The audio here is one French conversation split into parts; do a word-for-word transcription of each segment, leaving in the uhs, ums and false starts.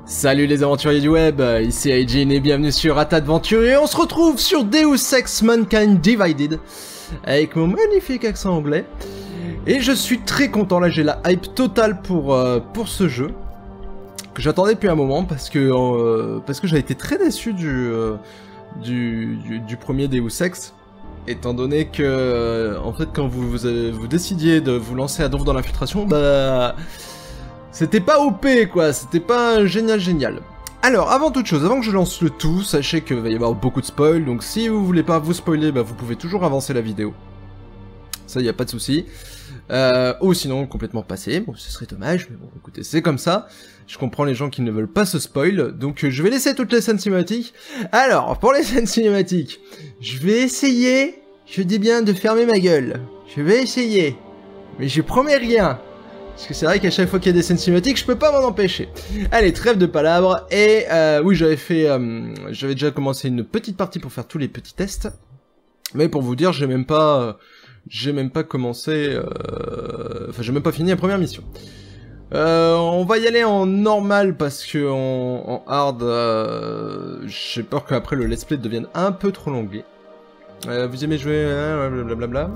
Salut les aventuriers du web, ici Aijin et bienvenue sur Atadventure et on se retrouve sur Deus Ex Mankind Divided avec mon magnifique accent anglais et je suis très content, là j'ai la hype totale pour, euh, pour ce jeu que j'attendais depuis un moment parce que, euh, parce que j'ai été très déçu du, euh, du, du, du premier Deus Ex étant donné que euh, en fait quand vous, vous, avez, vous décidiez de vous lancer à donf dans l'infiltration, bah... c'était pas O P quoi, c'était pas génial génial. Alors, avant toute chose, avant que je lance le tout, sachez qu'il va y avoir beaucoup de spoil, donc si vous voulez pas vous spoiler, bah vous pouvez toujours avancer la vidéo. Ça, y a pas de souci. Euh, ou sinon, complètement passer, bon, ce serait dommage, mais bon, écoutez, c'est comme ça. Je comprends les gens qui ne veulent pas se spoil, donc euh, je vais laisser toutes les scènes cinématiques. Alors, pour les scènes cinématiques, je vais essayer, je dis bien, de fermer ma gueule. Je vais essayer, mais je promets rien. Parce que c'est vrai qu'à chaque fois qu'il y a des scènes cinématiques, je peux pas m'en empêcher. Allez, trêve de palabres, et euh, oui, j'avais fait... Euh, j'avais déjà commencé une petite partie pour faire tous les petits tests. Mais pour vous dire, j'ai même pas... Euh, j'ai même pas commencé... Euh, enfin, j'ai même pas fini la première mission. Euh, on va y aller en normal, parce que en, en hard, euh, j'ai peur qu'après le let's play devienne un peu trop longué. Euh, vous aimez jouer... Hein, blablabla.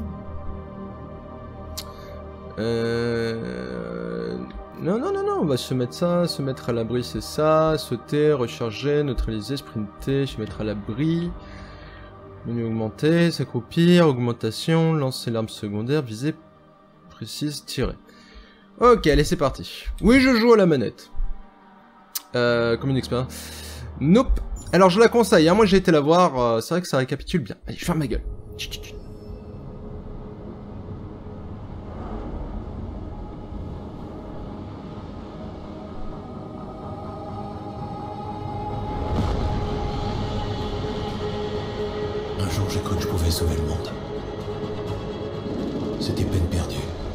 Euh... Non, non, non, non, on va se mettre ça, se mettre à l'abri, c'est ça, sauter, recharger, neutraliser, sprinter, se mettre à l'abri, menu augmenter, s'accroupir, augmentation, lancer l'arme secondaire, viser, précise, tirer. Ok, allez, c'est parti. Oui, je joue à la manette. Euh, comme une expérience. Nope. Alors, je la conseille, hein, moi j'ai été la voir, euh, c'est vrai que ça récapitule bien. Allez, je ferme ma gueule. Chut, chut, chut. J'ai cru que je pouvais sauver le monde. C'était peine perdue.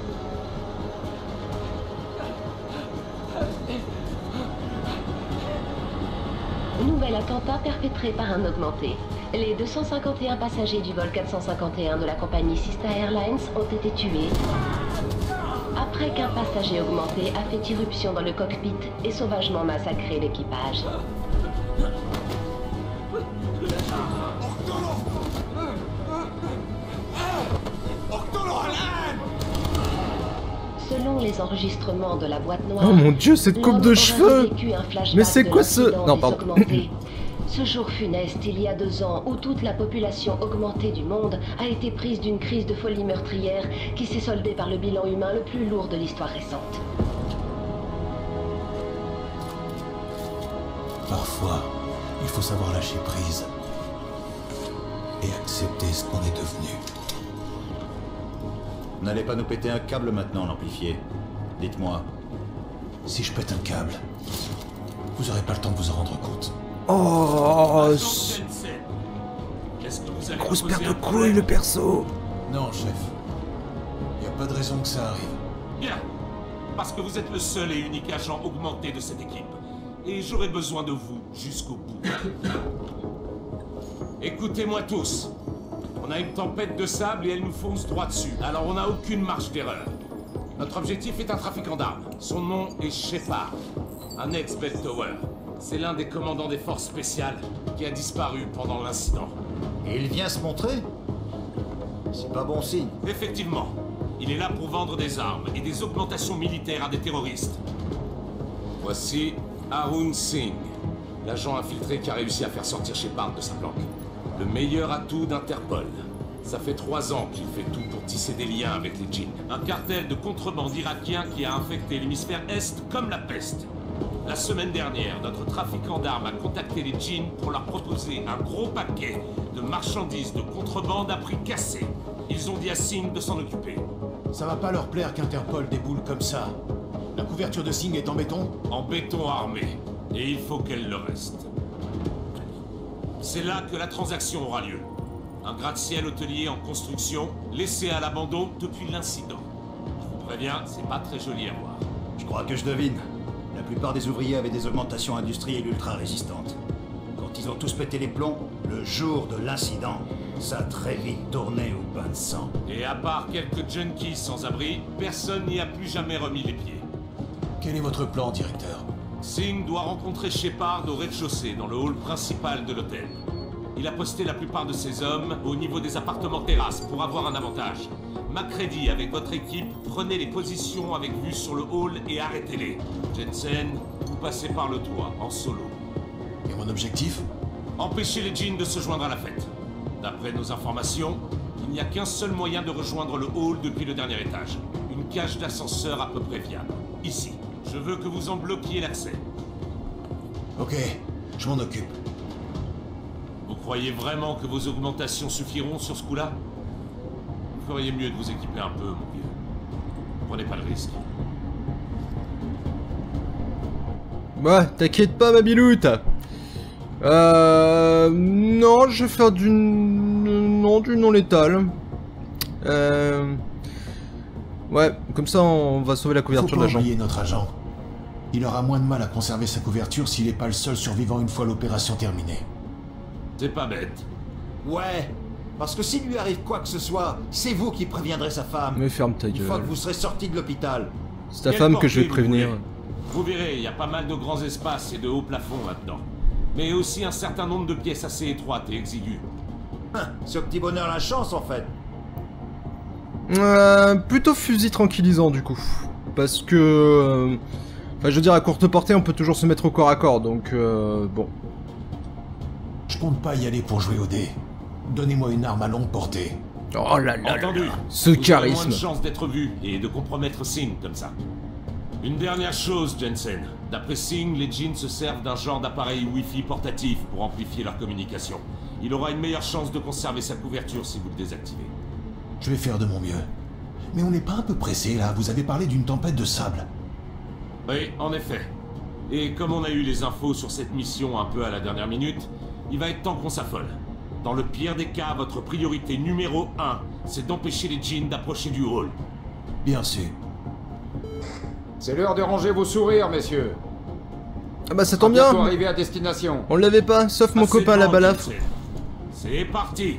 Nouvel attentat perpétré par un augmenté. Les deux cent cinquante et un passagers du vol quatre cent cinquante et un de la compagnie Sista Airlines ont été tués après qu'un passager augmenté a fait irruption dans le cockpit et sauvagement massacré l'équipage. Selon les enregistrements de la boîte noire... Oh mon dieu, cette coupe de cheveux! Mais c'est quoi ce... Non, pardon. Ce jour funeste, il y a deux ans, où toute la population augmentée du monde a été prise d'une crise de folie meurtrière qui s'est soldée par le bilan humain le plus lourd de l'histoire récente. Parfois, il faut savoir lâcher prise et accepter ce qu'on est devenu. N'allez pas nous péter un câble maintenant, l'amplifié. Dites-moi. Si je pète un câble, vous aurez pas le temps de vous en rendre compte. Oh, Qu'est-ce que vous allez grosse poser paire de un couilles problème? le perso. Non, chef. Y a pas de raison que ça arrive. Bien. Parce que vous êtes le seul et unique agent augmenté de cette équipe. Et j'aurai besoin de vous jusqu'au bout. Écoutez-moi tous. On a une tempête de sable et elle nous fonce droit dessus. Alors on n'a aucune marge d'erreur. Notre objectif est un trafiquant d'armes. Son nom est Shepard. Un ex-Bell Tower. C'est l'un des commandants des forces spéciales qui a disparu pendant l'incident. Et il vient se montrer? C'est pas bon signe. Effectivement. Il est là pour vendre des armes et des augmentations militaires à des terroristes. Voici Arun Singh, l'agent infiltré qui a réussi à faire sortir Shepard de sa planque. Le meilleur atout d'Interpol. Ça fait trois ans qu'il fait tout pour tisser des liens avec les djinns. Un cartel de contrebande irakien qui a infecté l'hémisphère Est comme la peste. La semaine dernière, notre trafiquant d'armes a contacté les djinns pour leur proposer un gros paquet de marchandises de contrebande à prix cassé. Ils ont dit à Singh de s'en occuper. Ça va pas leur plaire qu'Interpol déboule comme ça. La couverture de Singh est en béton? En béton armé. Et il faut qu'elle le reste. C'est là que la transaction aura lieu. Un gratte-ciel hôtelier en construction, laissé à l'abandon depuis l'incident. Je vous préviens, c'est pas très joli à voir. Je crois que je devine. La plupart des ouvriers avaient des augmentations industrielles ultra résistantes. Quand ils ont tous pété les plombs, le jour de l'incident, ça a très vite tourné au bain de sang. Et à part quelques junkies sans abri, personne n'y a plus jamais remis les pieds. Quel est votre plan, directeur? Singh doit rencontrer Shepard au rez-de-chaussée, dans le hall principal de l'hôtel. Il a posté la plupart de ses hommes au niveau des appartements terrasses pour avoir un avantage. Macready, avec votre équipe, prenez les positions avec vue sur le hall et arrêtez-les. Jensen, vous passez par le toit, en solo. Et mon objectif? Empêchez les djinns de se joindre à la fête. D'après nos informations, il n'y a qu'un seul moyen de rejoindre le hall depuis le dernier étage. Une cage d'ascenseur à peu près viable. Ici. Je veux que vous en bloquiez l'accès. Ok, je m'en occupe. Vous croyez vraiment que vos augmentations suffiront sur ce coup-là? Vous feriez mieux de vous équiper un peu, mon vieux. Prenez pas le risque. Bah, t'inquiète pas, ma biloute. Euh... Non, je vais faire du... Non, du non létal. Euh... Ouais, comme ça on va sauver la couverture de l'agent. Faut pas oublier notre agent. Il aura moins de mal à conserver sa couverture s'il n'est pas le seul survivant une fois l'opération terminée. C'est pas bête. Ouais, parce que s'il lui arrive quoi que ce soit, c'est vous qui préviendrez sa femme. Mais ferme ta Une fois gueule. que vous serez sorti de l'hôpital. C'est ta Quelle femme que je vais portée vous prévenir. voulez? Vous verrez, il y a pas mal de grands espaces et de hauts plafonds là-dedans. Mais aussi un certain nombre de pièces assez étroites et exiguës. Hein, ce petit bonheur la chance en fait. Euh, plutôt fusil tranquillisant du coup. Parce que... euh, Enfin je veux dire à courte portée on peut toujours se mettre au corps à corps donc euh, bon. Je compte pas y aller pour jouer au dé. Donnez-moi une arme à longue portée. Oh là là là Entendu. là. Ce Vous aurez moins charisme. de chances d'être vu et de compromettre Singh comme ça. Une dernière chose, Jensen. D'après Singh, les djinns se servent d'un genre d'appareil Wi-Fi portatif pour amplifier leur communication. Il aura une meilleure chance de conserver sa couverture si vous le désactivez. Je vais faire de mon mieux. Mais on n'est pas un peu pressé là, vous avez parlé d'une tempête de sable. Oui, en effet. Et comme on a eu les infos sur cette mission un peu à la dernière minute, il va être temps qu'on s'affole. Dans le pire des cas, votre priorité numéro un, c'est d'empêcher les djinns d'approcher du hall. Bien sûr. C'est l'heure de ranger vos sourires, messieurs. Ah bah ça tombe Bientôt bien. arrivé à destination. On l'avait pas, sauf mon Assez copain la de balafre. Jensen. C'est parti.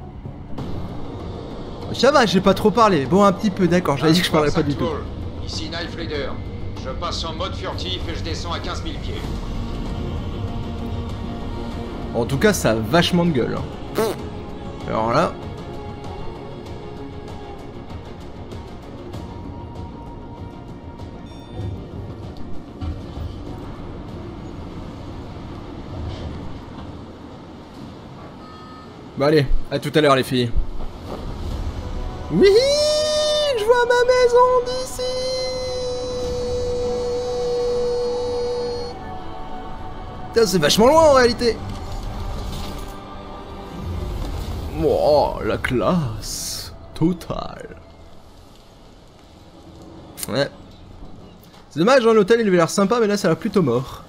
Ça va, j'ai pas trop parlé. Bon un petit peu d'accord, j'avais dit que je parlerais pas du tout. Ici Knife Leader. Je passe en mode furtif et je descends à quinze mille pieds. En tout cas ça a vachement de gueule. Hein. Alors là... Bon allez, à tout à l'heure les filles. Oui, je vois ma maison d'ici. Putain, c'est vachement loin en réalité. Oh, la classe totale. Ouais. C'est dommage, hein, l'hôtel il avait l'air sympa, mais là ça a l'air plutôt mort.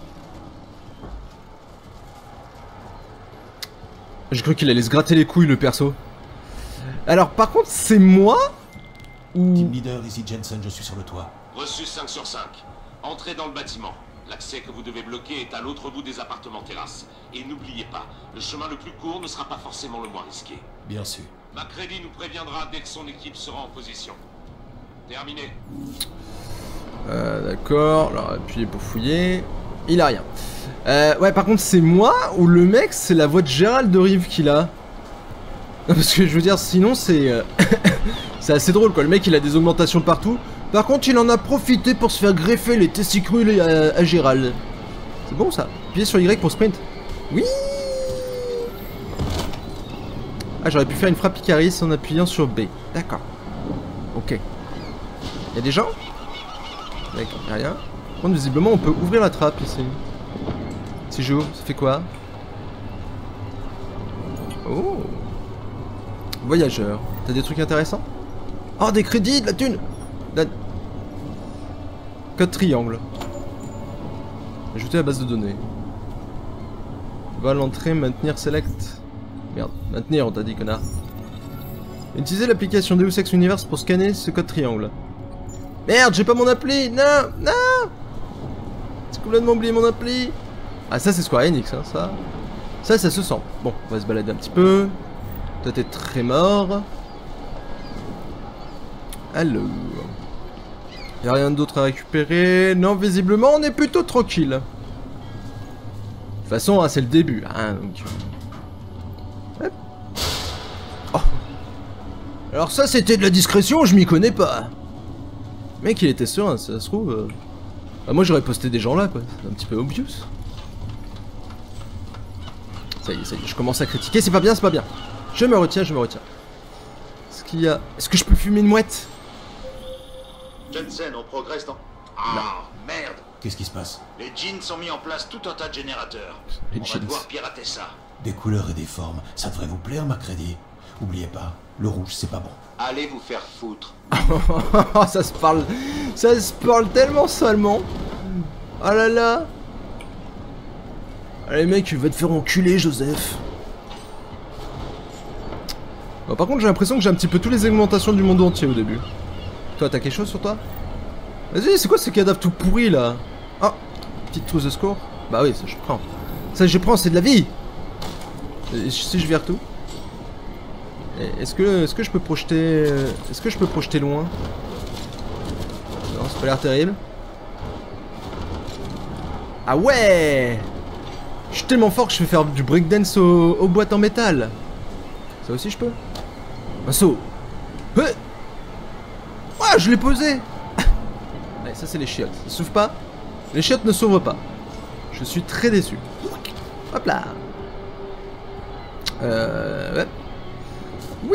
J'ai cru qu'il allait se gratter les couilles le perso. Alors par contre c'est moi ou... Team leader, ici Jensen, je suis sur le toit. Reçu cinq sur cinq. Entrez dans le bâtiment. L'accès que vous devez bloquer est à l'autre bout des appartements terrasses. Et n'oubliez pas, le chemin le plus court ne sera pas forcément le moins risqué. Bien sûr. Macready nous préviendra dès que son équipe sera en position. Terminé. Euh, d'accord, alors appuyez pour fouiller. Il a rien. Euh, ouais, par contre, c'est moi ou le mec, c'est la voix de Gérald de Rive qu'il a. Parce que je veux dire, sinon, c'est. Euh... c'est assez drôle quoi. Le mec, il a des augmentations partout. Par contre, il en a profité pour se faire greffer les testicules à, à Gérald. C'est bon ça. Appuyez sur Y pour sprint. Oui. Ah, j'aurais pu faire une frappe Icaris en appuyant sur B. D'accord. Ok. Y'a des gens? D'accord, y'a rien. Par contre, visiblement, on peut ouvrir la trappe ici. Si j'ouvre, ça fait quoi? Oh. Voyageur. T'as des trucs intéressants? Oh, des crédits, de la thune. La... Code triangle. Ajouter à la base de données. Va à l'entrée, maintenir, select. Merde, maintenir, on t'a dit, connard. Utilisez l'application Deus Ex Universe pour scanner ce code triangle. Merde, j'ai pas mon appli. Non, non. J'ai complètement oublié mon appli. Ah, ça c'est Square Enix, hein, ça. Ça, ça se sent. Bon, on va se balader un petit peu. Toi, t'es très mort. Alors. Y'a rien d'autre à récupérer. Non, visiblement, on est plutôt tranquille. De toute façon, hein, c'est le début. Hein, donc... Hop. Oh. Alors ça, c'était de la discrétion, je m'y connais pas. Mec, il était serein, ça se trouve... Euh... Bah, moi, j'aurais posté des gens là, quoi. C'est un petit peu obvious. Ça y est, ça y est, je commence à critiquer. C'est pas bien, c'est pas bien. Je me retiens, je me retiens. Est-ce qu'il y a... Est-ce que je peux fumer une mouette? Jensen, on progresse dans... Ah, merde! Qu'est-ce qui se passe? Les djinns ont mis en place tout un tas de générateurs. Les on djinns. va devoir pirater ça. Des couleurs et des formes, ça devrait vous plaire, Macready. Oubliez pas, le rouge, c'est pas bon. Allez vous faire foutre. Ça se parle... Ça se parle tellement salement. Ah là là. Allez mec, tu vas te faire enculer, Joseph. Bon, par contre, j'ai l'impression que j'ai un petit peu toutes les augmentations du monde entier au début. Toi, t'as quelque chose sur toi? Vas-y, c'est quoi ce cadavre tout pourri là? Ah, petite trousse de secours. Bah oui, ça je prends. Ça je prends, c'est de la vie. Et si je vire tout. Est-ce que, est-ce que je peux projeter... Est-ce que je peux projeter loin? Non, c'est pas l'air terrible. Ah ouais! Je suis tellement fort que je vais faire du breakdance aux, aux boîtes en métal. Ça aussi je peux? Un saut. Ouais, ouais, je l'ai posé. Allez, ça c'est les chiottes. Ça s'ouvre pas. Les chiottes ne s'ouvrent pas. Je suis très déçu. Hop là. Euh... Ouais. Oui.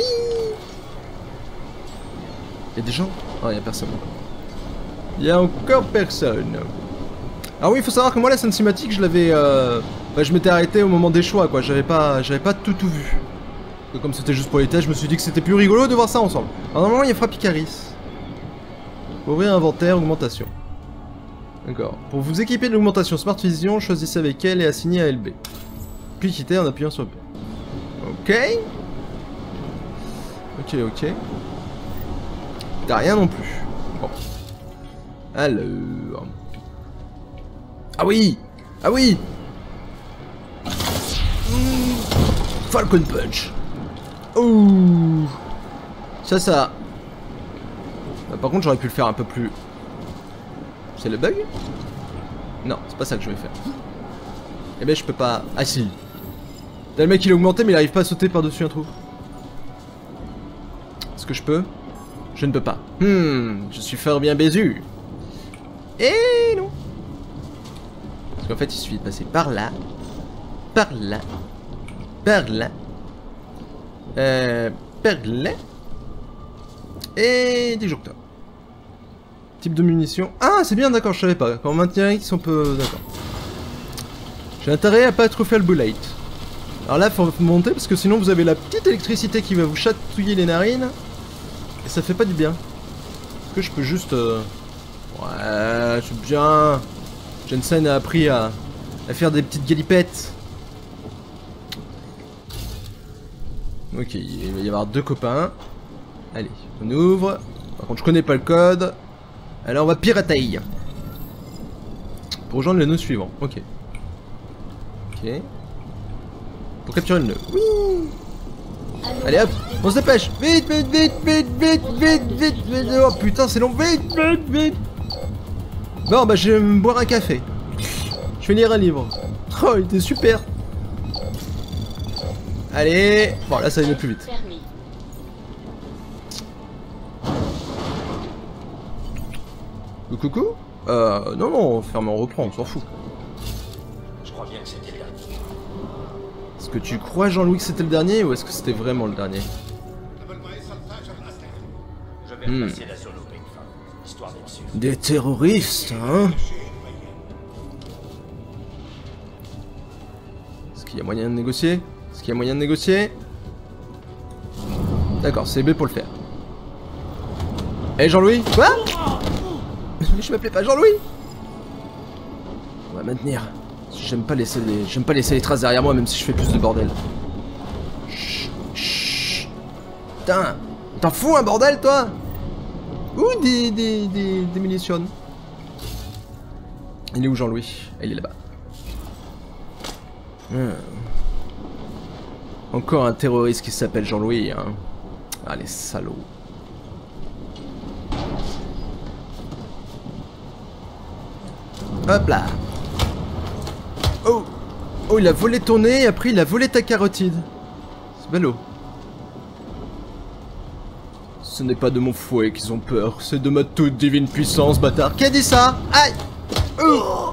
Il y a des gens? Ah, il y a personne. Il y a encore personne. Alors oui, il faut savoir que moi la scène cinématique, je l'avais... Euh... Bah, je m'étais arrêté au moment des choix, quoi. J'avais pas, j'avais pas tout tout vu. Et comme c'était juste pour les tests, je me suis dit que c'était plus rigolo de voir ça ensemble. Alors normalement, il y a Frappe Icaris. Ouvrir inventaire, augmentation. D'accord. Pour vous équiper de l'augmentation Smart Vision, choisissez avec elle et assignez à L B. Puis quittez en appuyant sur B. Ok. Ok, ok. T'as rien non plus. Bon. Alors... Ah oui! Ah oui! Mmh. Falcon Punch. Ouh. Ça, ça... Bah, par contre, j'aurais pu le faire un peu plus... C'est le bug? Non, c'est pas ça que je vais faire. Eh ben, je peux pas... Ah si. T'as le mec, il est augmenté, mais il arrive pas à sauter par-dessus un trou. Est-ce que je peux? Je ne peux pas. Hmm, je suis fort bien baisu. Et non. Parce qu'en fait, il suffit de passer par là, par là, par là, euh, par là, et disjoncteur. Type de munitions. Ah, c'est bien, d'accord, je savais pas. Quand on maintient X, on peut... D'accord. J'ai intérêt à pas trop faire le bullet. Alors là, faut monter, parce que sinon vous avez la petite électricité qui va vous chatouiller les narines. Et ça fait pas du bien. Est-ce que je peux juste... Euh... Ouais, c'est bien. Jensen a appris à, à faire des petites galipettes. Ok, il va y avoir deux copains. Allez, on ouvre. Par contre, je connais pas le code. Alors, on va pirater. Pour rejoindre le nœud suivant. Ok. Ok. Pour capturer le nœud. Oui. Allez hop, on se dépêche. Vite, vite, vite, vite, vite, vite, vite, vite. Oh putain, c'est long. Vite, vite, vite. Bon, bah je vais me boire un café. Je vais lire un livre. Oh, il était super. Allez. Bon, là, ça va aller plus vite. Coucou. Euh, non, non, ferme, on reprend, on s'en fout. Je crois bien que c'était le dernier. Est-ce que tu crois, Jean-Louis, que c'était le dernier ou est-ce que c'était vraiment le dernier? Je vais Hmm. repasser la zone au Big Fun, histoire d'être sûr. Des terroristes, hein? Est-ce qu'il y a moyen de négocier? Est-ce qu'il y a moyen de négocier? D'accord, c'est B pour le faire. Eh, Jean-Louis? Quoi? Je m'appelais pas Jean-Louis. On va maintenir. J'aime pas laisser les, j'aime pas laisser les traces derrière moi, même si je fais plus de bordel. Chut, chut. Putain, t'en fous un bordel, toi? Ou des, des, des, des munitions. Il est où Jean-Louis? Il est là-bas. Hmm. Encore un terroriste qui s'appelle Jean-Louis, hein. Ah, les salauds. Hop là. Oh. Oh, il a volé ton nez et après il a volé ta carotide. C'est ballot. Ce n'est pas de mon fouet qu'ils ont peur, c'est de ma toute divine puissance, bâtard. Qui a dit ça? Aïe. Oh.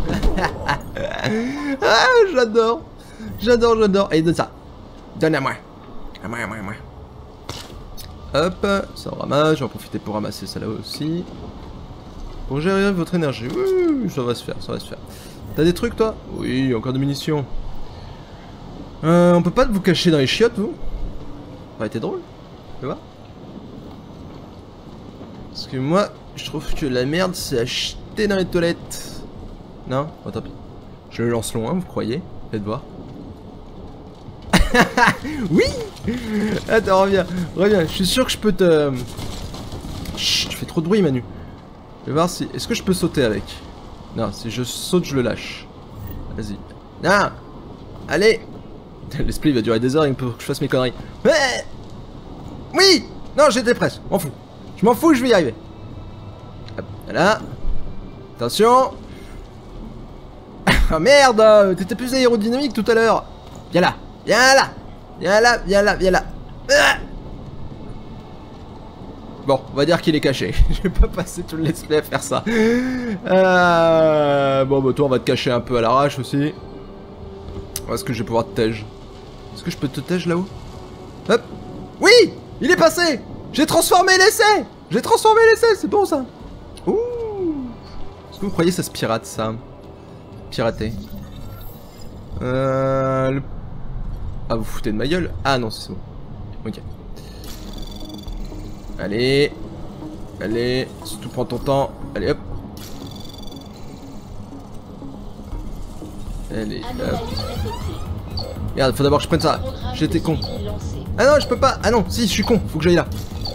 Ah, j'adore. J'adore, j'adore. Allez, donne ça. Donne à moi. À moi, à moi, à moi. Hop, ça en ramasse. Je vais en profiter pour ramasser ça là aussi. Pour gérer votre énergie. Oui, ça va se faire, ça va se faire. T'as des trucs, toi? Oui, encore des munitions. Euh, on peut pas vous cacher dans les chiottes, vous? Ça aurait été drôle. Tu vois? Parce que moi, je trouve que la merde, c'est acheter dans les toilettes. Non? Oh, tant pis. Je le lance loin, vous croyez? Faites voir. Oui. Attends, reviens, reviens. Je suis sûr que je peux te... Chut, tu fais trop de bruit, Manu. Je vais voir si... Est-ce que je peux sauter avec? Non, si je saute, je le lâche. Vas-y. Non. Allez. L'esprit va durer des heures pour que je fasse mes conneries. Mais... Oui. Non, j'étais presque. M'en fous. Je m'en fous, je vais y arriver. Hop, voilà. Attention. Ah merde. T'étais plus aérodynamique tout à l'heure. Viens là. Viens là. Viens là, viens là, viens là. Ah. Bon, on va dire qu'il est caché. Je vais pas passer tout le let's play à faire ça. Euh... Bon, bah toi, on va te cacher un peu à l'arrache aussi. Est-ce que je vais pouvoir te tège? Est-ce que je peux te tège là-haut? Hop. Oui. Il est passé. J'ai transformé l'essai. J'ai transformé l'essai, c'est bon ça. Ouh. Est-ce que vous croyez que ça se pirate ça? Pirater. Euh... Le... Ah, vous foutez de ma gueule? Ah non, c'est bon. Ok. Allez. Allez. Surtout prends ton temps. Allez hop. Allez hop. Merde, faut d'abord que je prenne ça. J'étais con. Ah non, je peux pas. Ah non, si, je suis con. Faut que j'aille là.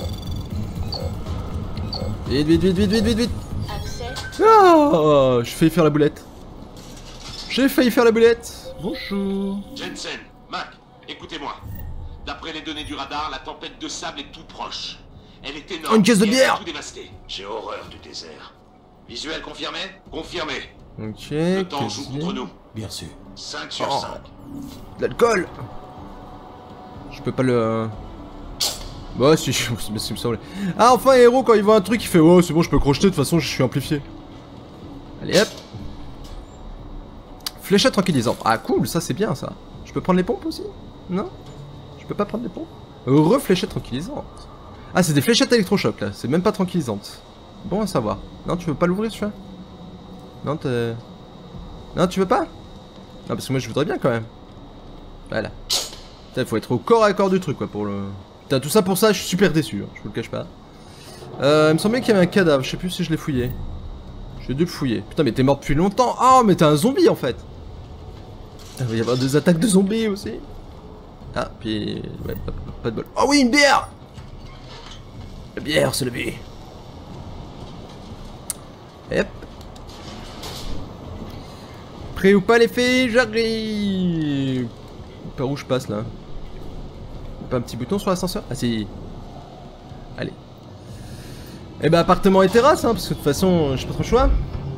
Vite, vite, vite, vite, vite, vite, vite. Oh, j'ai failli faire la boulette. J'ai failli faire la boulette. Bonjour. Jensen, Mac, écoutez-moi. D'après les données du radar, la tempête de sable est tout proche. Elle est énorme. Oh, une caisse de et elle bière. a tout dévasté. J'ai horreur du désert. Visuel confirmé? Confirmé. Ok. Le temps joue contre nous. Bien sûr. cinq sur Oh. cinq. De l'alcool. Je peux pas le... Bah si, c'est ce qui me semblait. Ah enfin héros quand il voit un truc il fait oh c'est bon je peux crocheter de toute façon je suis amplifié. Allez hop. Fléchette tranquillisante. Ah cool ça c'est bien ça. Je peux prendre les pompes aussi? Non? Je peux pas prendre les pompes? Heureux fléchette tranquillisante. Ah c'est des fléchettes électrochocs là, c'est même pas tranquillisante. Bon à savoir. Non tu veux pas l'ouvrir celui-là? Non t'es... Non tu veux pas? Non parce que moi je voudrais bien quand même. Voilà. Putain, faut être au corps à corps du truc quoi pour le... Putain, tout ça pour ça, je suis super déçu, hein, je vous le cache pas. Euh, il me semblait qu'il y avait un cadavre, je sais plus si je l'ai fouillé. J'ai dû le fouiller. Putain, mais t'es mort depuis longtemps. Ah, oh, mais t'es un zombie en fait. Il va y avoir des attaques de zombies aussi. Ah, puis... Ouais, pas, pas de bol. Oh oui, une bière. La bière, c'est le but. Hop. Prêt ou pas les filles, j'arrive. Par où je passe là? Pas un petit bouton sur l'ascenseur? Ah si. Allez. Eh ben appartement et terrasse hein, parce que de toute façon j'ai pas trop le choix.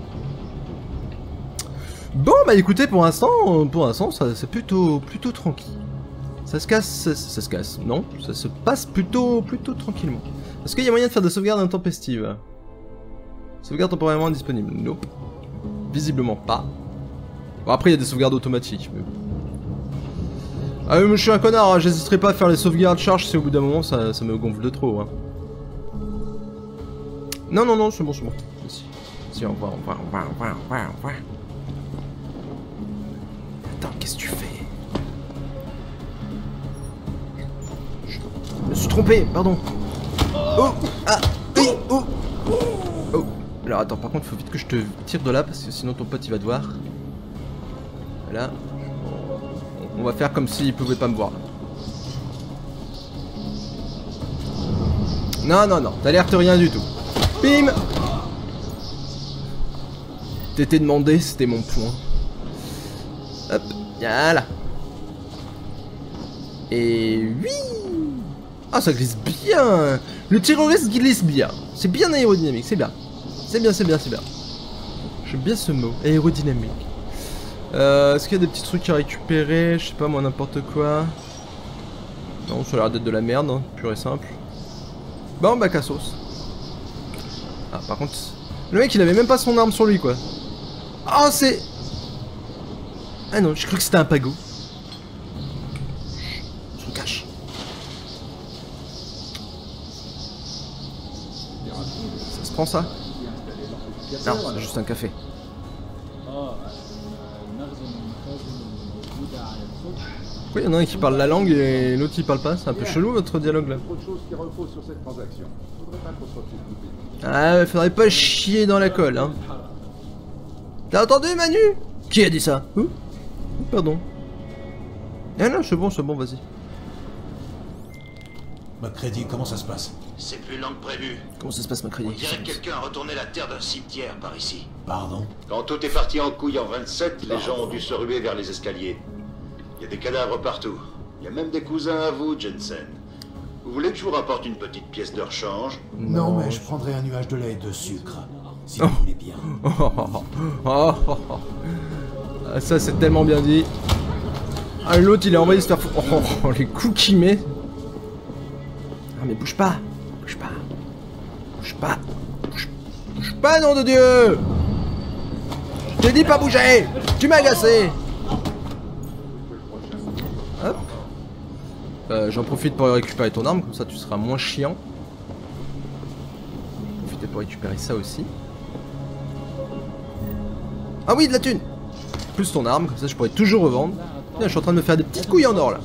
Bon bah écoutez pour l'instant, pour l'instant ça c'est plutôt plutôt tranquille. Ça se casse, ça, ça se casse, non, ça se passe plutôt plutôt tranquillement. Est-ce qu'il y a moyen de faire des sauvegardes intempestives? Sauvegarde temporairement indisponible? Nope. Visiblement pas. Bon après il y a des sauvegardes automatiques mais... Ah oui mais je suis un connard, hein. J'hésiterai pas à faire les sauvegardes charge si au bout d'un moment ça, ça me gonfle de trop. Hein. Non non non c'est bon c'est bon. Si, si on va on va on va on va on va on va. Attends qu'est-ce que tu fais? Je me suis trompé, pardon. Oh ah oui oh oh. Alors attends par contre faut vite que je te tire de là parce que sinon ton pote il va te voir. Voilà. On va faire comme s'il pouvait pas me voir. Non, non, non, t'alertes rien du tout. Bim. T'étais demandé, c'était mon point. Hop, voilà. Et oui. Ah, ça glisse bien. Le terroriste glisse bien. C'est bien aérodynamique, c'est bien. C'est bien, c'est bien, c'est bien. J'aime bien ce mot, aérodynamique. Euh, Est-ce qu'il y a des petits trucs à récupérer? Je sais pas moi, n'importe quoi. Non, ça a l'air d'être de la merde, hein, pur et simple. Bon, bah cassos. Ah, par contre, le mec il avait même pas son arme sur lui quoi. Oh, c'est... Ah non, j'ai cru que c'était un pago. Je me cache. Ça se prend ça? Non, c'est juste un café. Pourquoi il y en a un qui parle la langue et l'autre qui parle pas? C'est un peu chelou votre dialogue là. Ah, faudrait pas chier dans la colle, hein. T'as entendu Manu? Qui a dit ça? Ouh, pardon. Ah non, c'est bon, c'est bon, vas-y. MacReady, comment ça se passe? C'est plus lent que prévu. Comment ça se passe, MacReady? On dirait que quelqu'un a retourné la terre d'un cimetière par ici. Pardon? Quand tout est parti en couille en vingt-sept, les gens ont dû se ruer vers les escaliers. Il y a des cadavres partout. Il y a même des cousins à vous, Jensen. Vous voulez que je vous rapporte une petite pièce de rechange? Non, mais je prendrai un nuage de lait et de sucre. Si vous voulez bien. Oh, oh, oh, oh, oh, oh. Ah, ça c'est tellement bien dit. Ah, l'autre il est envoyé se faire foutre. Oh, oh, oh, les coups qu'il met. Ah mais bouge pas. Bouge pas. Bouge pas. Bouge, bouge pas, nom de Dieu. Je t'ai dit pas bouger. Tu m'as agacé. Hop. Euh, J'en profite pour récupérer ton arme, comme ça tu seras moins chiant. Profitez pour récupérer ça aussi. Ah oui, de la thune. Plus ton arme, comme ça je pourrais toujours revendre. Tiens, je suis en train de me faire des petites couilles en or là.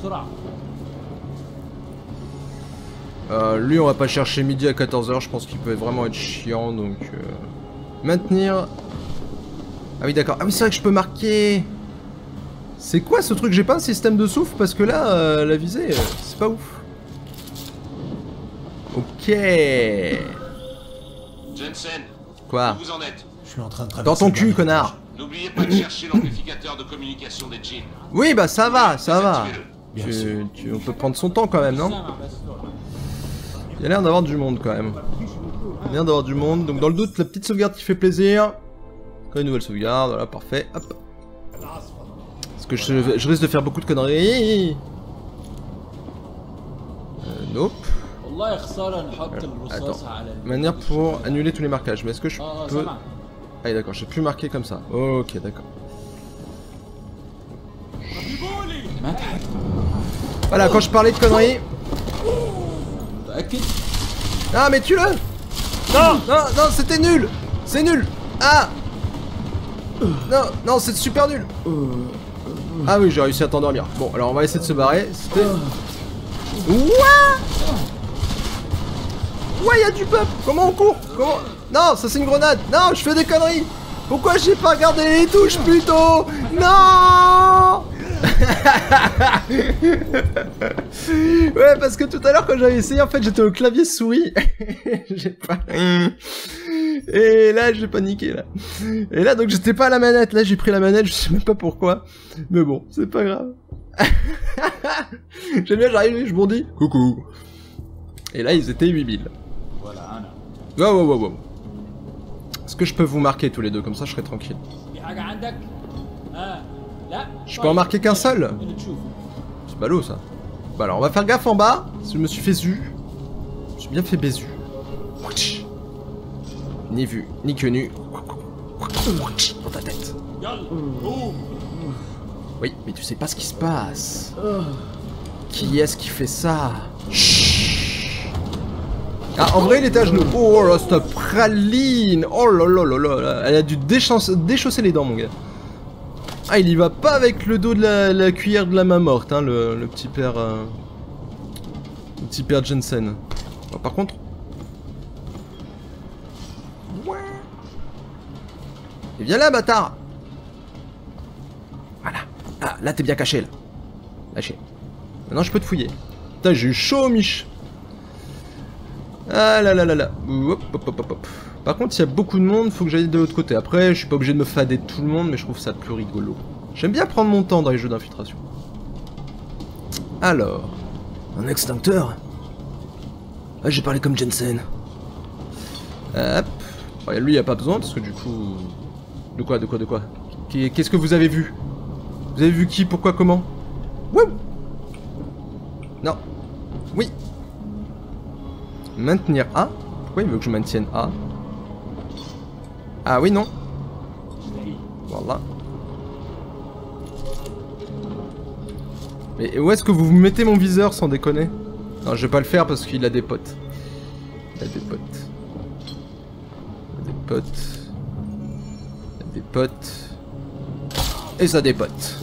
Euh, lui on va pas chercher midi à quatorze heures, je pense qu'il peut vraiment être chiant, donc... Euh... Maintenir... Ah oui d'accord, ah oui c'est vrai que je peux marquer... C'est quoi ce truc? J'ai pas un système de souffle parce que là, euh, la visée, euh, c'est pas ouf. Ok. Jensen, Quoi? où vous en êtes? Je suis en train de traverser. Dans ton le cul, dernier connard. N'oubliez pas de chercher l'amplificateur de communication des jeans. Oui, bah ça va, ça va. Désactivez-le. Bien sûr. Tu, tu, on peut prendre son temps quand même, non? Il y a l'air d'avoir du monde quand même. Il y a l'air d'avoir du monde. Donc dans le doute, la petite sauvegarde qui fait plaisir. Encore une nouvelle sauvegarde, voilà, parfait. Hop. Parce que je, je risque de faire beaucoup de conneries. Euh, nope. Attends. Manière pour annuler tous les marquages. Mais est-ce que je peux... Ah d'accord, j'ai plus marqué comme ça. Ok, d'accord. Voilà, quand je parlais de conneries... Ah mais tue-le. Non, non, non, c'était nul. C'est nul. Ah. Non, non, c'est super nul. Ah oui, j'ai réussi à t'endormir. Bon, alors on va essayer de se barrer. C'était... Ouah. Ouais, y'a du peuple. Comment on court? Comment... Non, ça c'est une grenade. Non, je fais des conneries. Pourquoi j'ai pas regardé les touches plus tôt? Non. Ouais, parce que tout à l'heure quand j'avais essayé, en fait j'étais au clavier souris. J'ai pas... Et là j'ai paniqué là. Et là donc j'étais pas à la manette, là j'ai pris la manette, je sais même pas pourquoi. Mais bon, c'est pas grave. J'aime bien, j'arrive, je bondis. Coucou. Et là ils étaient huit mille. Wow wow wow wow. Est-ce que je peux vous marquer tous les deux, comme ça je serai tranquille. Je peux en marquer qu'un seul? C'est ballot ça. Bah alors on va faire gaffe en bas, parce que je me suis fait zu. Je me suis bien fait bézu. Ni vu, ni que nu. Dans ta tête. Oui, mais tu sais pas ce qui se passe. Qui est-ce qui fait ça? Ah, en vrai, il était à genoux. Oh là, cette praline. Oh là là là là. Elle a dû déchausser les dents, mon gars. Ah, il y va pas avec le dos de la, la cuillère de la main morte, hein, le, le petit père... Euh, le petit père Jensen. Oh, par contre... Ouais. Et viens là, bâtard. Voilà. Ah, là, t'es bien caché, là. Lâché. Maintenant, je peux te fouiller. Putain, j'ai eu chaud, Mich. Ah là là là là. Hop, hop, hop, hop. Par contre, il y a beaucoup de monde, faut que j'aille de l'autre côté. Après, je suis pas obligé de me fader de tout le monde, mais je trouve ça plus rigolo. J'aime bien prendre mon temps dans les jeux d'infiltration. Alors... Un extincteur? Ah, j'ai parlé comme Jensen. Hop. Ouais, lui, il a pas besoin, parce que du coup... De quoi, de quoi, de quoi? Qu'est-ce que vous avez vu? Vous avez vu qui, pourquoi, comment? Wouh! Non. Oui. Maintenir A? Pourquoi il veut que je maintienne A? Ah oui, non. Voilà. Mais où est-ce que vous mettez mon viseur sans déconner? Non, je vais pas le faire parce qu'il a des potes. Il a des potes. Il a des potes. Il a des potes. Et ça des potes.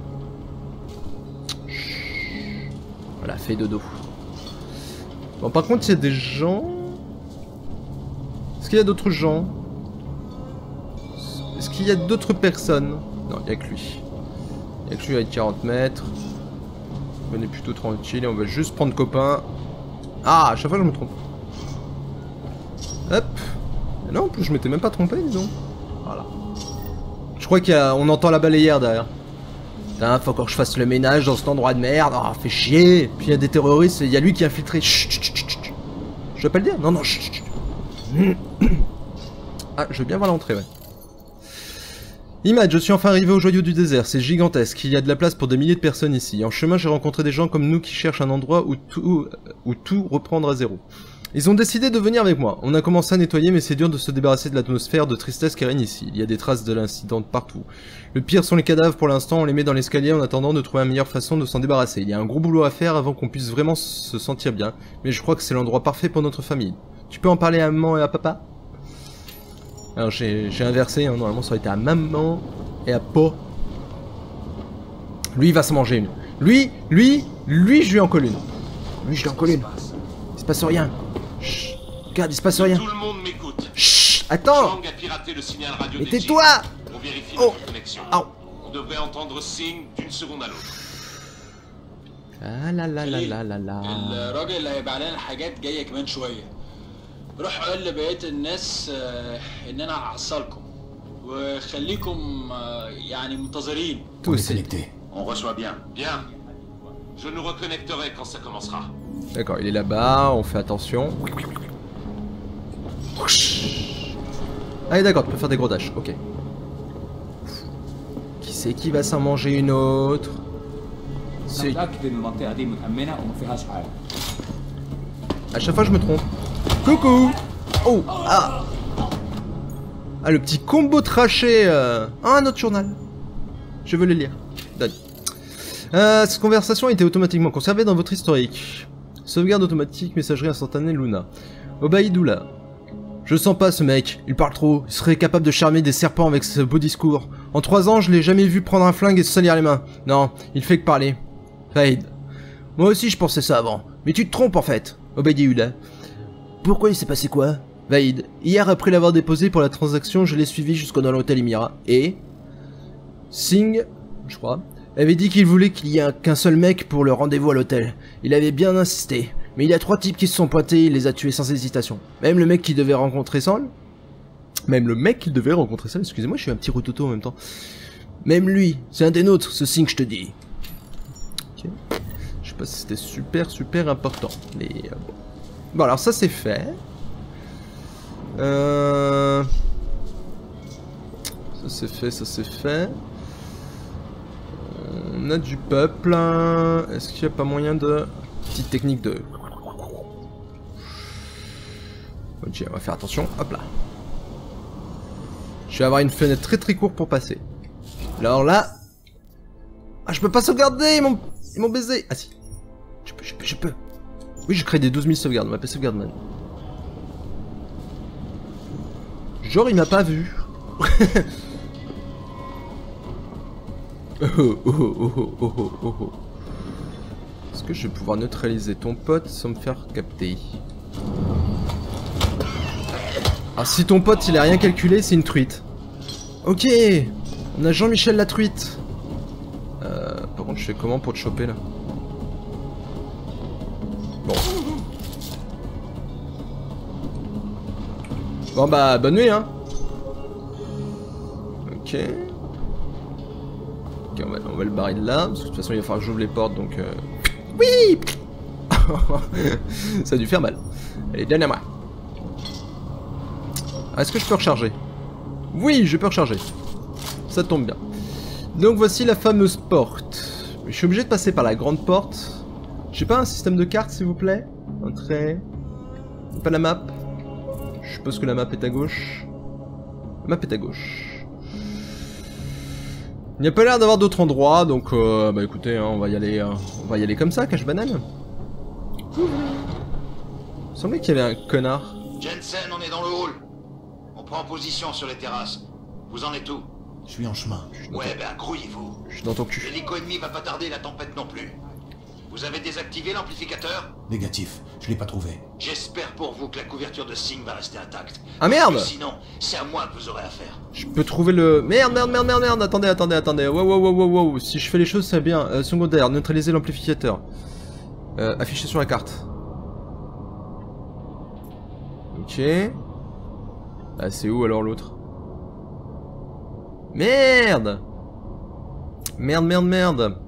Voilà, fait dodo. Bon, par contre, il y a des gens... Est-ce qu'il y a d'autres gens? Est-ce qu'il y a d'autres personnes? Non, il n'y a que lui. Il n'y a que lui avec quarante mètres. On est plutôt tranquille et on va juste prendre copain. Ah, à chaque fois je me trompe. Hop. Et non, en plus je m'étais même pas trompé, disons. Voilà. Je crois qu'on entend la balayère derrière. Putain, faut encore que je fasse le ménage dans cet endroit de merde. Ah, oh, fait chier. Puis il y a des terroristes et il y a lui qui a infiltré. Chut, chut, chut, chut. Je vais pas le dire? Non, non, chut, chut. Ah, je veux bien voir l'entrée, ouais. Imad, je suis enfin arrivé au joyau du désert, c'est gigantesque, il y a de la place pour des milliers de personnes ici. En chemin, j'ai rencontré des gens comme nous qui cherchent un endroit où tout, où tout reprendre à zéro. Ils ont décidé de venir avec moi. On a commencé à nettoyer, mais c'est dur de se débarrasser de l'atmosphère de tristesse qui règne ici. Il y a des traces de l'incident partout. Le pire sont les cadavres pour l'instant, on les met dans l'escalier en attendant de trouver une meilleure façon de s'en débarrasser. Il y a un gros boulot à faire avant qu'on puisse vraiment se sentir bien, mais je crois que c'est l'endroit parfait pour notre famille. Tu peux en parler à maman et à papa? Alors j'ai inversé, hein, normalement ça aurait été à maman et à pa. Lui il va se manger une. Lui, lui, lui je lui en colle une. Lui je lui en colle une. Il se passe rien. Chut. Regarde, il se passe rien. Tout le monde m'écoute. Chut, attends. Chang a piraté le signal radio. Mais des tais-toi. On vérifie Oh. notre connexion. Oh. On devrait entendre signe d'une seconde à l'autre. Ah là là là là là là. الراجل اللي هيبيع لنا الحاجات جايه كمان شويه. روح قول لبقيه الناس آه، ان انا هحصلكم وخليكم آه، يعني منتظرين. On est connecté. On reçoit bien. Bien. Je nous reconnecterai quand ça commencera. D'accord, il est là-bas, on fait attention. Ah d'accord, tu peux faire des gros dashs, ok. Qui c'est qui va s'en manger une autre? C'est... À chaque fois je me trompe. Coucou. Oh, ah. Ah, le petit combo traché. Euh... Ah, un autre journal. Je veux le lire. Donne. Euh, cette conversation a été automatiquement conservée dans votre historique. Sauvegarde automatique, messagerie instantanée Luna. Obaïdoula. Je sens pas ce mec, il parle trop, il serait capable de charmer des serpents avec ce beau discours. En trois ans, je l'ai jamais vu prendre un flingue et se salir les mains. Non, il fait que parler. Raid. Moi aussi je pensais ça avant, mais tu te trompes en fait. Obaïdoula. Pourquoi il s'est passé quoi? Vaïd. Hier, après l'avoir déposé pour la transaction, je l'ai suivi jusqu'au dans l'hôtel Emira. Et... Singh, je crois, avait dit qu'il voulait qu'il y ait qu'un seul mec pour le rendez-vous à l'hôtel. Il avait bien insisté. Mais il y a trois types qui se sont pointés, il les a tués sans hésitation. Même le mec qu'il devait rencontrer seul. Même le mec qu'il devait rencontrer seul, excusez-moi, je suis un petit rototo en même temps. Même lui, c'est un des nôtres, ce Singh, je te dis. Ok. Je sais pas si c'était super, super important. Mais... Euh, bon. Bon, alors ça c'est fait. Euh... Ça c'est fait, ça c'est fait. On a du peuple. Hein. Est-ce qu'il n'y a pas moyen de... Petite technique de... Ok, on va faire attention. Hop là. Je vais avoir une fenêtre très très courte pour passer. Alors là... Ah, je peux pas sauvegarder, ils m'ont ils m'ont baisé. Ah si. Je peux, je peux, je peux. Oui, je crée des douze mille sauvegardes, on m'appelle sauvegarde-man. Genre, il m'a pas vu. oh, oh, oh, oh, oh, oh, oh, oh. Est-ce que je vais pouvoir neutraliser ton pote sans me faire capter? Alors, si ton pote, il a rien calculé, c'est une truite. Ok, on a Jean-Michel la truite. Euh, par contre, je fais comment pour te choper, là? Bon. Bon bah, bonne nuit, hein. Ok. Ok, on va, on va le barrer de là, parce que de toute façon, il va falloir que j'ouvre les portes, donc... Euh... Oui. Ça a dû faire mal. Allez, donne à moi. Ah, est-ce que je peux recharger? Oui, je peux recharger. Ça tombe bien. Donc voici la fameuse porte. Je suis obligé de passer par la grande porte. J'ai pas un système de carte s'il vous plaît? Entrée. Pas la map. Je suppose que la map est à gauche. La map est à gauche. Il n'y a pas l'air d'avoir d'autres endroits, donc euh, bah écoutez, hein, on va y aller, euh, on va y aller comme ça, cache banane. Il me semblait qu'il y avait un connard. Jensen, on est dans le hall. On prend position sur les terrasses. Vous en êtes où? Je suis en chemin. Ouais, ben grouillez-vous. Je suis dans ton cul. L'hélico ennemi va pas tarder, la tempête non plus. Vous avez désactivé l'amplificateur? Négatif, je l'ai pas trouvé. J'espère pour vous que la couverture de Singh va rester intacte. Ah merde! Sinon, c'est à moi que vous aurez affaire. Je peux trouver le... Merde, merde, merde, merde, merde, attendez, attendez, attendez. Wow, wow, wow, wow, wow. Si je fais les choses, c'est bien. Euh, secondaire, neutraliser l'amplificateur. Euh, affiché sur la carte. Ok. Ah, c'est où alors l'autre? Merde! Merde, merde, merde.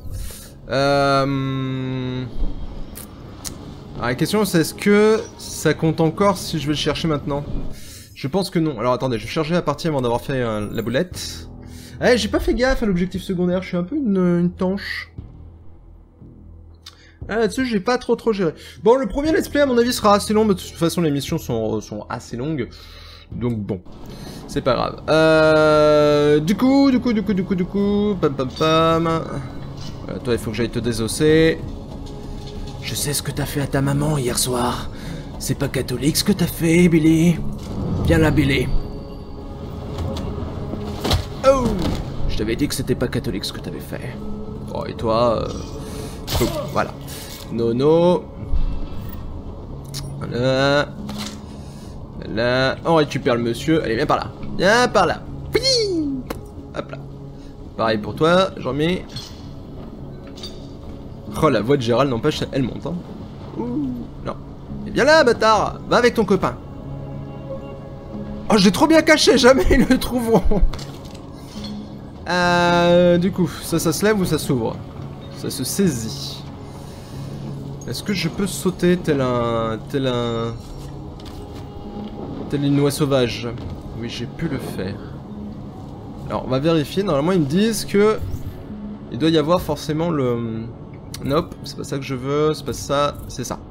Euh... Alors la question c'est est-ce que ça compte encore si je vais le chercher maintenant? Je pense que non. Alors attendez, je vais charger la partie avant d'avoir fait euh, la boulette. Eh, j'ai pas fait gaffe à l'objectif secondaire, je suis un peu une, une tanche. Ah, là-dessus j'ai pas trop trop géré. Bon, le premier let's play à mon avis sera assez long, mais de toute façon les missions sont, sont assez longues. Donc bon, c'est pas grave. Euh, du coup, du coup, du coup, du coup, du coup, pam pam pam. Voilà, toi il faut que j'aille te désosser. Je sais ce que t'as fait à ta maman hier soir. C'est pas catholique ce que t'as fait, Billy. Viens là, Billy. Oh! Je t'avais dit que c'était pas catholique ce que t'avais fait. Bon, et toi, euh... oh, voilà. Nono. Voilà. Là, on récupère le monsieur. Allez, viens par là. Viens par là. Hop là. Pareil pour toi, j'en mets. Oh, la voix de Gérald, n'empêche, elle monte. Hein. Ouh, non. Et viens là, bâtard. Va avec ton copain. Oh, j'ai trop bien caché. Jamais ils le trouveront. Euh, du coup, ça, ça se lève ou ça s'ouvre? Ça se saisit. Est-ce que je peux sauter tel un... Tel un... Telle une oie sauvage? Oui, j'ai pu le faire. Alors, on va vérifier. Normalement, ils me disent que... Il doit y avoir forcément le... Nope, c'est pas ça que je veux. C'est pas ça. C'est ça.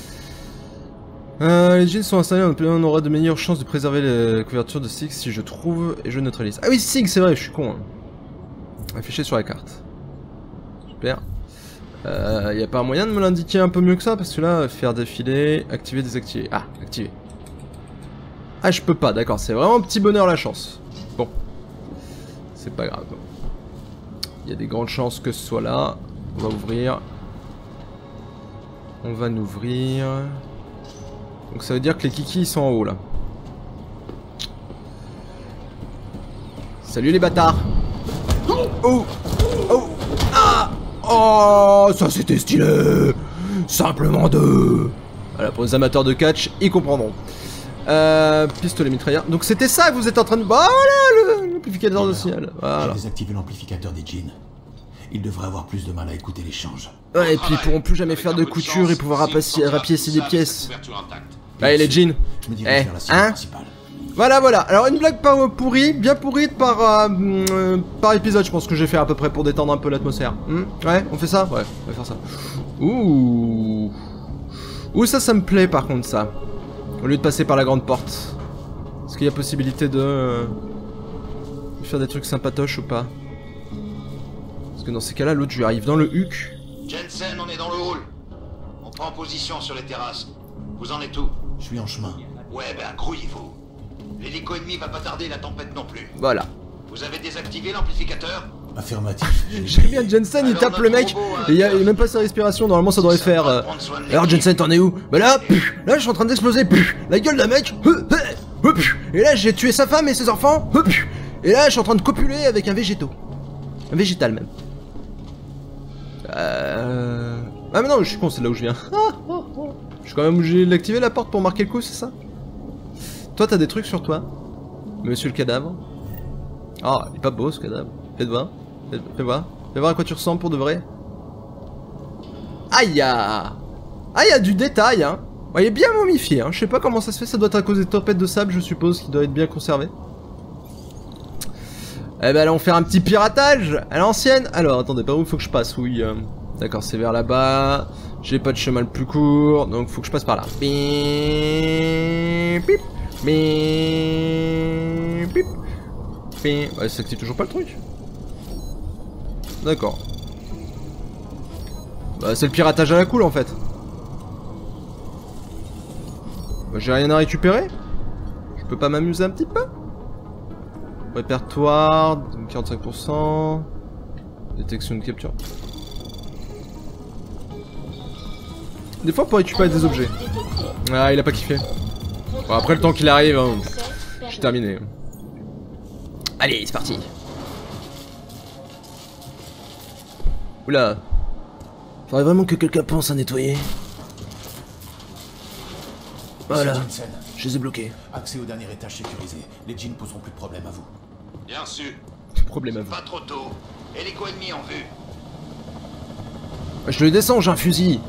Euh, les jeans sont installés. On aura de meilleures chances de préserver les couvertures de Six si je trouve et je neutralise. Ah oui, Six, c'est vrai, je suis con. Hein. Affiché sur la carte. Super. Euh, y a pas un moyen de me l'indiquer un peu mieux que ça? Parce que là, faire défiler, activer, désactiver. Ah, activer. Ah, je peux pas, d'accord, c'est vraiment un petit bonheur la chance. Bon. C'est pas grave. Il y a des grandes chances que ce soit là. On va ouvrir. On va l'ouvrir. Donc ça veut dire que les kikis ils sont en haut là. Salut les bâtards. Oh. Oh. Ah. Oh, ça c'était stylé. Simplement deux. Voilà, pour les amateurs de catch, ils comprendront. Euh, pistolet mitrailleur. Donc c'était ça que vous êtes en train de... Voilà, l'amplificateur de signal. Voilà. J'ai désactivé l'amplificateur des jeans. Ils devraient avoir plus de mal à écouter l'échange. Ouais, et puis ils pourront plus jamais faire de couture et pouvoir rapiécer des pièces. Allez les jeans. Je me dirais Eh, vers la cible hein principale. Voilà, voilà. Alors une blague pas pourrie, bien pourrie par, euh, euh, par épisode, je pense que j'ai fait à peu près pour détendre un peu l'atmosphère. Hmm, ouais, on fait ça? Ouais, on va faire ça. Ouh. Ouh, ça, ça me plaît par contre, ça. Au lieu de passer par la grande porte. Est-ce qu'il y a possibilité de... Euh, de faire des trucs sympatoches ou pas? Parce que dans ces cas-là, l'autre, je lui arrive dans le huc. Jensen, on est dans le hall. On prend position sur les terrasses. Vous en êtes où? Je suis en chemin. Ouais, ben grouillez-vous. L'hélico ennemi va pas tarder, la tempête non plus. Voilà. Vous avez désactivé l'amplificateur? Affirmatif. J'aime bien Jensen, il tape le mec, et il y a même pas sa respiration, normalement ça devrait faire... Euh... Alors Jensen, t'en es où? Bah là, pff, là je suis en train d'exploser, pff, la gueule d'un mec, pff, et là j'ai tué sa femme et ses enfants, pff, et là je suis en train de copuler avec un végétaux. Un végétal même. Euh... Ah mais non, je suis con, c'est là où je viens. Je suis quand même obligé d'activer la porte pour marquer le coup, c'est ça? Toi t'as des trucs sur toi, monsieur le cadavre? Ah, il est pas beau ce cadavre. Fais voir. Fais voir. Fais voir à quoi tu ressembles pour de vrai. Aïe! Ah, il y a du détail, hein. Ouais, il est bien momifié, hein. Je sais pas comment ça se fait, ça doit être à cause des tempêtes de sable, je suppose, qui doit être bien conservé. Eh ben allons faire un petit piratage à l'ancienne. Alors attendez, par où faut que je passe? Oui. Euh... D'accord, c'est vers là-bas. J'ai pas de chemin le plus court, donc faut que je passe par là. Bip, bip, bip, bip, bip. Ouais, ça s'active toujours pas le truc. D'accord. Bah c'est le piratage à la cool en fait. Bah, j'ai rien à récupérer. Je peux pas m'amuser un petit peu? Répertoire, quarante-cinq pour cent. Détection de capture. Des fois pour récupérer des objets. Ah, il a pas kiffé. Bon, après le temps qu'il arrive, hein, j'ai terminé. Allez, c'est parti. Oula. Faudrait vraiment que quelqu'un pense à nettoyer. Voilà. Je les ai bloqués. Accès au dernier étage sécurisé. Les djinns poseront plus de problème à vous. Bien reçu. Problème à vous. Pas trop tôt. Hélico ennemi en vue. Je le descends, j'ai un fusil.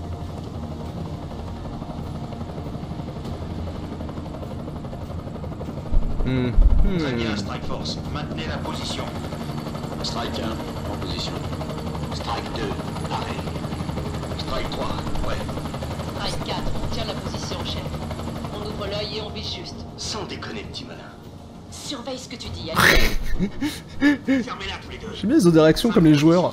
Hmm. Très bien, Strike Force. Maintenez la position. Strike un, en position. Strike deux, arrêt. Strike trois, ouais. Strike quatre, on tient la position, chef. On ouvre l'œil et on vise juste. Sans déconner, petit malin. Surveille ce que tu dis, allez. Fermez-la tous les deux. J'aime bien les autres des réactions comme les joueurs.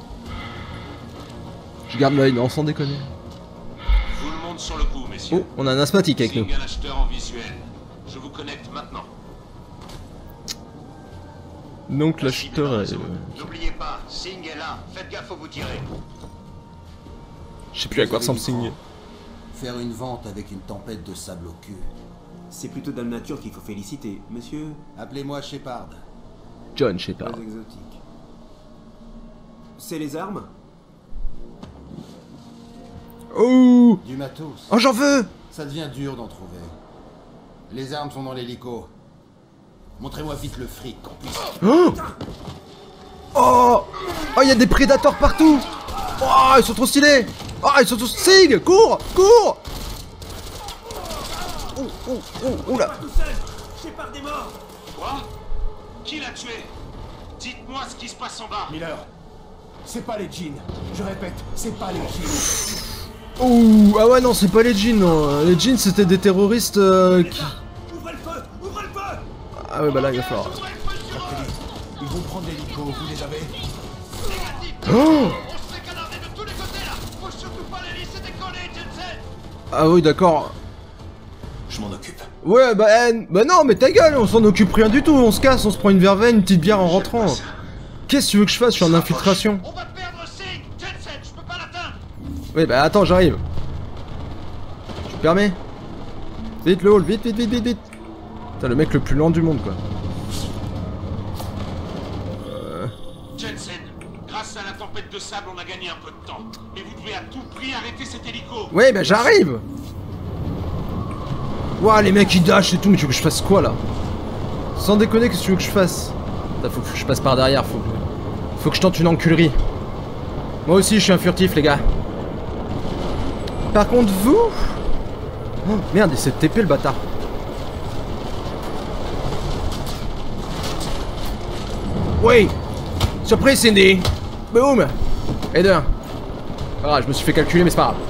Je garde l'œil, non, sans déconner. Tout le monde sur le coup, messieurs. Oh, on a un asthmatique avec nous. Signe un acheteur en visuel. Je vous connecte maintenant. Donc l'acheteur est... N'oubliez pas, Singh est là. Faites gaffe où vous tirez. Je sais plus à quoi ressemble Singh. Faire une vente avec une tempête de sable au cul. C'est plutôt Dame Nature qu'il faut féliciter, monsieur. Appelez-moi Shepard. John Shepard. Très exotique. C'est les armes? Oh! Du matos. Oh, j'en veux! Ça devient dur d'en trouver. Les armes sont dans l'hélico. Montrez-moi vite le fric qu'on puisse... Oh! Oh! Oh, il y a des prédateurs partout! Oh, ils sont trop stylés! Oh, ils sont tous... Sig! Cours! Cours! Oh, oh, oh, oula! Shepard est mort. Quoi? Qui l'a tué? Dites-moi ce qui se passe en bas. Miller, c'est pas les djinns. Je répète, c'est pas les djinns. Ouh, ah ouais, non, c'est pas les djinns, non. Les djinns, c'était des terroristes euh, qui... Ouvrez le feu! Ouvrez le feu! Ah ouais, bah là, il va falloir... Ils vont prendre l'hélico, vous les avez? Oh! Ah oui, d'accord. Je m'en occupe. Ouais, bah, eh, bah non, mais ta gueule, on s'en occupe rien du tout. On se casse, on se prend une verveine, une petite bière en rentrant. Qu'est-ce que tu veux que je fasse? Je suis en infiltration. On va perdre Singh. Jensen, je peux pas l'atteindre. Oui, bah attends, j'arrive. Tu me permets? Vite le hall, vite, vite, vite, vite, vite. Putain, le mec le plus lent du monde, quoi. Euh... Jensen, grâce à la tempête de sable, on a gagné un peu de temps. Mais vous devez à tout prix arrêter cet hélico. Ouais, bah j'arrive. Ouah, les mecs ils dashent et tout, mais tu veux que je fasse quoi là? Sans déconner, qu'est-ce que tu veux que je fasse? Putain, faut que je passe par derrière, faut que... Faut que je tente une enculerie. Moi aussi, je suis un furtif, les gars. Par contre, vous... Oh, merde, il s'est T P le bâtard. Oui. Surprise, Cindy. Boum. Et deux. Ah, je me suis fait calculer, mais c'est pas grave.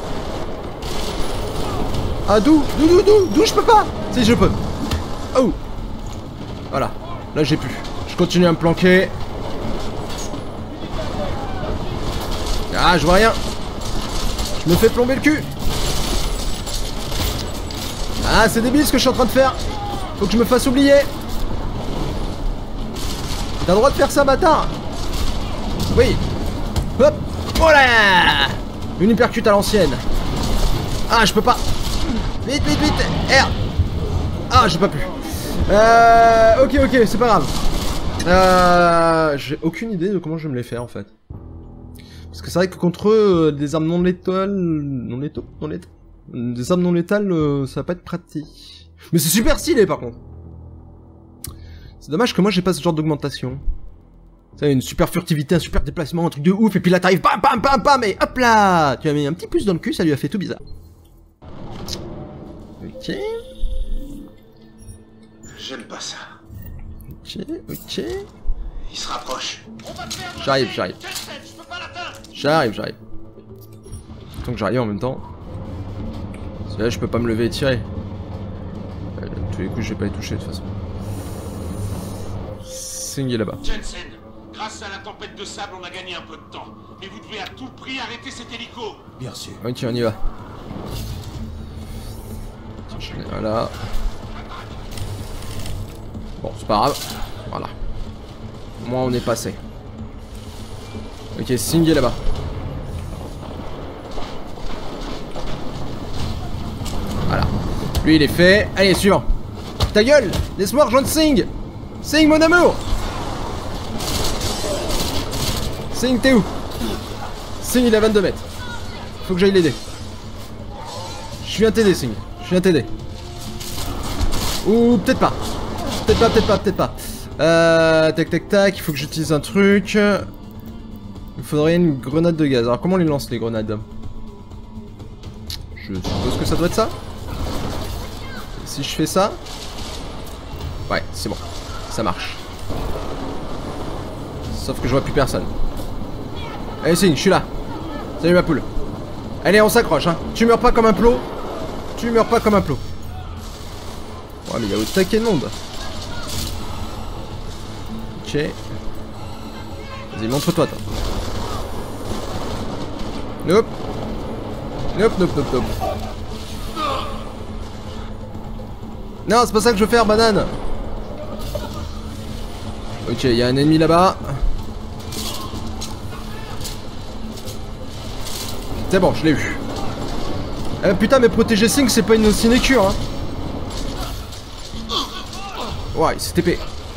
Ah, d'où? D'où, d'où, d'où? D'où je peux pas? Si, je peux. Oh. Voilà. Là, j'ai plus. Je continue à me planquer. Ah, je vois rien. Je me fais plomber le cul. Ah, c'est débile ce que je suis en train de faire. Faut que je me fasse oublier. T'as le droit de faire ça, bâtard? Oui. Hop. Voilà. Une hypercute à l'ancienne. Ah, je peux pas. Vite, vite, vite. R. Ah, j'ai pas pu. Euh... Ok, ok, c'est pas grave. Euh... J'ai aucune idée de comment je vais me les faire, en fait. Parce que c'est vrai que contre eux, des armes non létales... Non létaux Non létales Des armes non létales, euh, ça va pas être pratique. Mais c'est super stylé, par contre. C'est dommage que moi, j'ai pas ce genre d'augmentation. Ça, une super furtivité, un super déplacement, un truc de ouf, et puis là, t'arrives, bam, bam, bam, bam, et hop là. Tu as mis un petit plus dans le cul, ça lui a fait tout bizarre. Ok. J'aime pas ça. Ok, ok. Il se rapproche. J'arrive, j'arrive. J'arrive, j'arrive. Tant que j'arrive en même temps. Parce que là, je peux pas me lever et tirer. Euh, tous les coups, je vais pas les toucher de toute façon. Sing est là-bas. Jensen, grâce à la tempête de sable, on a gagné un peu de temps. Mais vous devez à tout prix arrêter cet hélico. Bien sûr. Ok, on y va. Voilà. Bon, c'est pas grave. Voilà. Au moins, on est passé. Ok, Sing est là-bas. Voilà. Lui, il est fait. Allez, suivant. Ta gueule! Laisse-moi rejoindre Sing! Sing, mon amour! Sing, t'es où? Sing, il a vingt-deux mètres. Faut que j'aille l'aider. Je viens t'aider, Sing. Je viens t'aider. Ou peut-être pas. Peut-être pas, peut-être pas, peut-être pas. Euh, tac, tac, tac. Il faut que j'utilise un truc. Il faudrait une grenade de gaz. Alors, comment on les lance, les grenades? Je suppose que ça doit être ça. Et si je fais ça... Ouais, c'est bon. Ça marche. Sauf que je vois plus personne. Allez, Sing, je suis là. Salut ma poule. Allez, on s'accroche, hein. Tu meurs pas comme un plot. Tu meurs pas comme un plot. Ouais, mais il y a au taquet de monde. Ok. Vas-y, montre-toi, toi. Nope. Nope, nope, nope, nope. Non, c'est pas ça que je veux faire, banane. Ok, il y a un ennemi là-bas. C'est bon, je l'ai eu. Euh, putain, mais protéger Sing, c'est pas une sinécure, hein. Ouais, il s'est T P.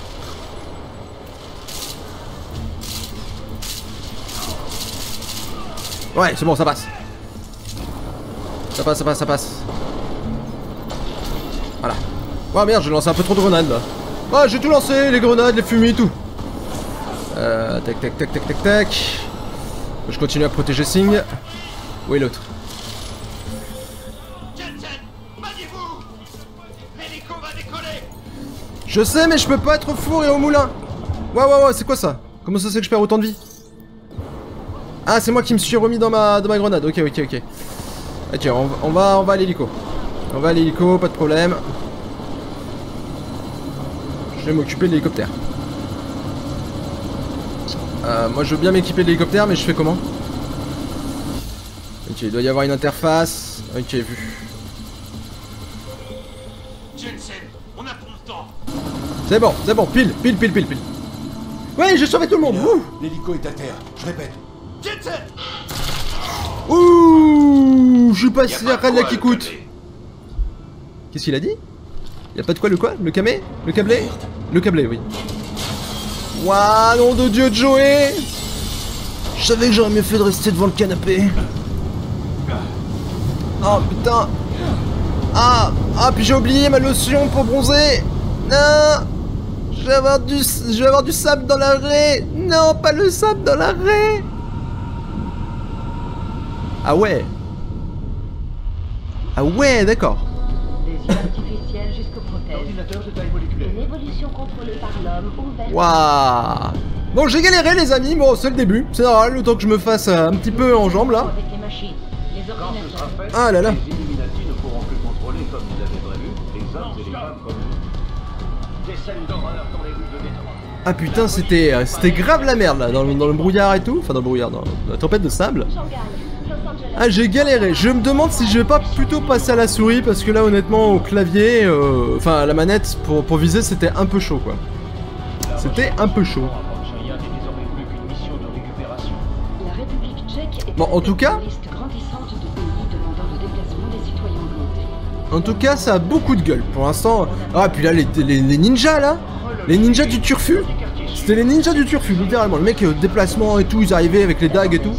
Ouais, c'est bon, ça passe. Ça passe, ça passe, ça passe. Voilà. Oh merde, j'ai lancé un peu trop de grenades là. Oh, j'ai tout lancé, les grenades, les fumées, tout. Euh, tac, tac, tac, tac, tac, tac. Je continue à protéger Sing. Où est l'autre? Je sais, mais je peux pas être au four et au moulin. Ouais, ouais, ouais, c'est quoi ça? Comment ça c'est que je perds autant de vie? Ah, c'est moi qui me suis remis dans ma, dans ma grenade. Ok, ok, ok. Ok, on, on va, on va à l'hélico. On va à l'hélico, pas de problème. Je vais m'occuper de l'hélicoptère. Euh, moi, je veux bien m'équiper de l'hélicoptère, mais je fais comment? Ok, il doit y avoir une interface. Ok, vu. Jensen, on a tout le temps. C'est bon, c'est bon, pile, pile, pile, pile, pile. Ouais, j'ai sauvé tout le monde. L'hélico est à terre, je répète. Jensen! Ouh, je suis passé à la qui coûte. Qu'est-ce qu'il a dit? Y'a pas de quoi, le quoi? Le camé? Le câblé? Le câblé, oui. Ouah, nom de Dieu de Joey! Je savais que j'aurais mieux fait de rester devant le canapé. Oh putain! Ah! Ah, puis j'ai oublié ma lotion pour bronzer! Non! Je vais avoir du, je vais avoir du sable dans la raie! Non, pas le sable dans la raie! Ah ouais! Ah ouais, d'accord! Des yeux artificiels jusqu'aux prothèses. Ordinateur de taille moléculaire. Une évolution contrôlée par l'homme ouverte. Waouh! Bon, j'ai galéré les amis, bon c'est le début, c'est normal, le temps que je me fasse euh, un petit peu en jambes là. Avec les machines, les ordinateurs. Ah là là. Les Illuminati ne pourront plus contrôler comme vous avez prévu les hommes et les femmes comme vous. Des scènes d'horreur dans les rues de Détroit. Ah putain, c'était euh, c'était grave la merde là, dans le, dans le brouillard et tout, enfin dans le brouillard, dans la tempête de sable. Ah, j'ai galéré, je me demande si je vais pas plutôt passer à la souris parce que là honnêtement au clavier, euh, enfin à la manette pour, pour viser c'était un peu chaud quoi. C'était un peu chaud. Bon, en tout cas, en tout cas, ça a beaucoup de gueule pour l'instant. Ah, puis là, les, les, les ninjas là, les ninjas du turfu, c'était les ninjas du turfu, littéralement. Le mec, euh, déplacement et tout, ils arrivaient avec les dagues et tout.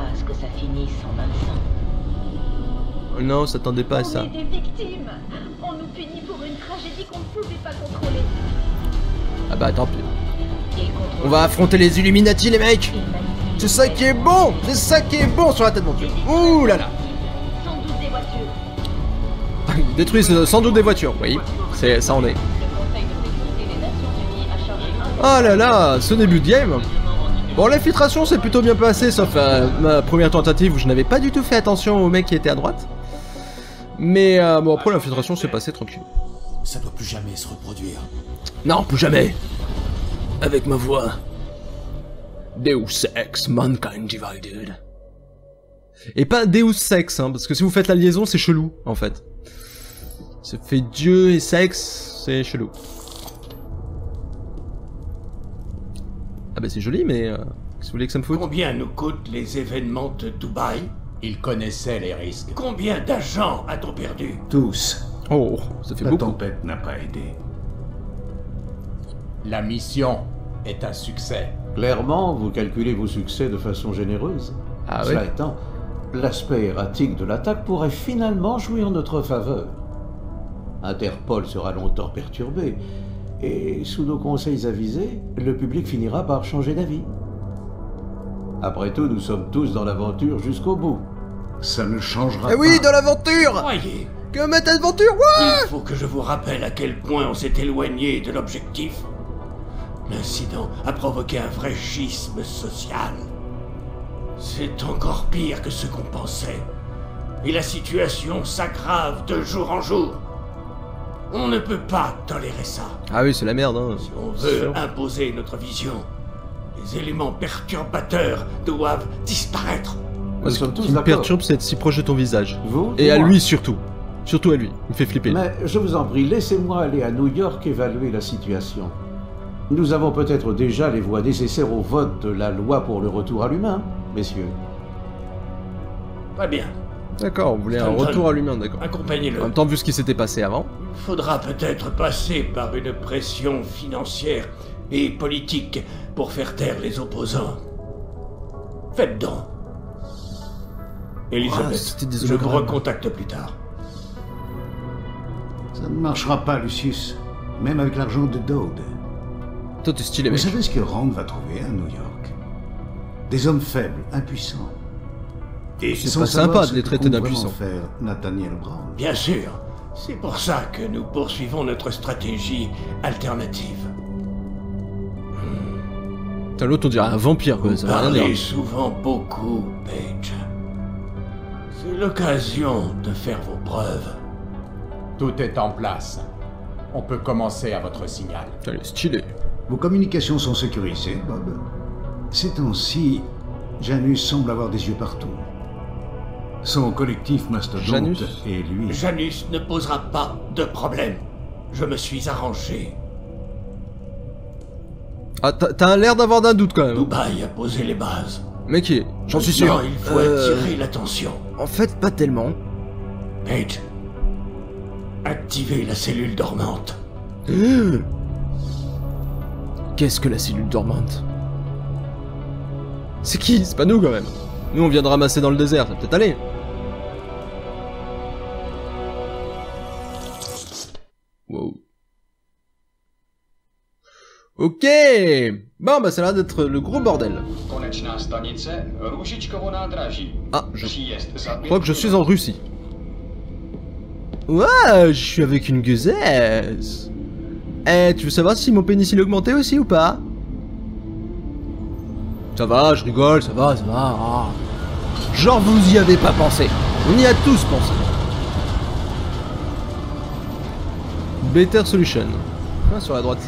Oh non, s'attendait pas à ça. On est des victimes. On nous punit pour une tragédie qu'on ne pouvait pas contrôler. Ah bah tant pis. On va affronter les Illuminati, les mecs. C'est ça qui est bon. C'est ça qui est bon sur la tête d'aventure. Ouh là là. Sans doute des voitures. Ils détruisent sans doute des voitures. Oui, c'est ça en est. Le Conseil de sécurité des Nations Unies a chargé un Ah là là, ce début de game. Bon, l'infiltration s'est plutôt bien passé, sauf euh, ma première tentative où je n'avais pas du tout fait attention au mec qui était à droite. Mais euh, bon, après l'infiltration s'est passé tranquille. Ça doit plus jamais se reproduire. Non, plus jamais. Avec ma voix. Deus Ex Mankind Divided. Et pas Deus Sex, hein, parce que si vous faites la liaison, c'est chelou, en fait. Ça fait Dieu et sexe, c'est chelou. Ah bah c'est joli, mais... Euh, qu'est-ce que vous voulez que ça me foute? Combien nous coûtent les événements de Dubaï? Il connaissait les risques. Combien d'agents a-t-on perdu? Tous. Oh, ça fait La beaucoup. La tempête n'a pas aidé. La mission est un succès. Clairement, vous calculez vos succès de façon généreuse. Ah Cela ouais. étant, l'aspect erratique de l'attaque pourrait finalement jouer en notre faveur. Interpol sera longtemps perturbé, et sous nos conseils avisés, le public finira par changer d'avis. Après tout, nous sommes tous dans l'aventure jusqu'au bout. Ça ne changera Eh pas. oui, dans l'aventure. Croyez. Que mettre aventure, ouais. Il faut que je vous rappelle à quel point on s'est éloigné de l'objectif. L'incident a provoqué un vrai schisme social. C'est encore pire que ce qu'on pensait. Et la situation s'aggrave de jour en jour. On ne peut pas tolérer ça. Ah oui, c'est la merde, hein. Si on veut imposer notre vision, les éléments perturbateurs doivent disparaître. Moi, ce qui me perturbe, c'est d'être si proche de ton visage. Vous Et à moi. lui surtout. Surtout à lui. Il me fait flipper. Mais je vous en prie, laissez-moi aller à New York évaluer la situation. Nous avons peut-être déjà les voies nécessaires au vote de la loi pour le retour à l'humain, messieurs. Très bien. D'accord, vous voulez un Stanton, retour à l'humain, d'accord. Accompagnez-le. En même temps, vu ce qui s'était passé avant. Il faudra peut-être passer par une pression financière et politique pour faire taire les opposants. Faites donc. Elisabeth, Ah, je vous recontacte plus tard. Ça ne marchera pas, Lucius. Même avec l'argent de Dode. Toi, t'es stylé, Vous mec. savez ce que Rand va trouver à New York? Des hommes faibles, impuissants. Et C'est sans pas savoir sympa ce de les que traiter compte d'impuissants. vraiment faire Nathaniel Brown. Bien sûr. C'est pour ça que nous poursuivons notre stratégie alternative. Putain, l'autre, on dirait un vampire, quoi. Ça veut rien Parlez dire. souvent beaucoup, Page. C'est l'occasion de faire vos preuves. Tout est en place. On peut commencer à votre signal. Putain, il est stylé. Vos communications sont sécurisées, Bob. Ces temps-ci, Janus semble avoir des yeux partout. Son collectif mastodonte Janus et lui... Janus ne posera pas de problème. Je me suis arrangé. Ah, t'as t'as l'air d'avoir d'un doute, quand même. Dubaï a posé les bases. Mec, j'en suis sûr. Non, il faut Euh, attirer l'attention. En fait, pas tellement. Page, activez la cellule dormante. Qu'est-ce que la cellule dormante? C'est qui? C'est pas nous, quand même. Nous, on vient de ramasser dans le désert, ça peut peut-être aller. Wow. Ok. Bon, bah ça a l'air d'être le gros bordel. Ah, je crois que je suis en Russie. Ouais, je suis avec une gueusesse. Eh, tu veux savoir si mon pénis il est augmenté aussi ou pas? Ça va, je rigole, ça va, ça va. Ah. Genre vous y avez pas pensé. On y a tous pensé. Better Solution. Ah, sur la droite.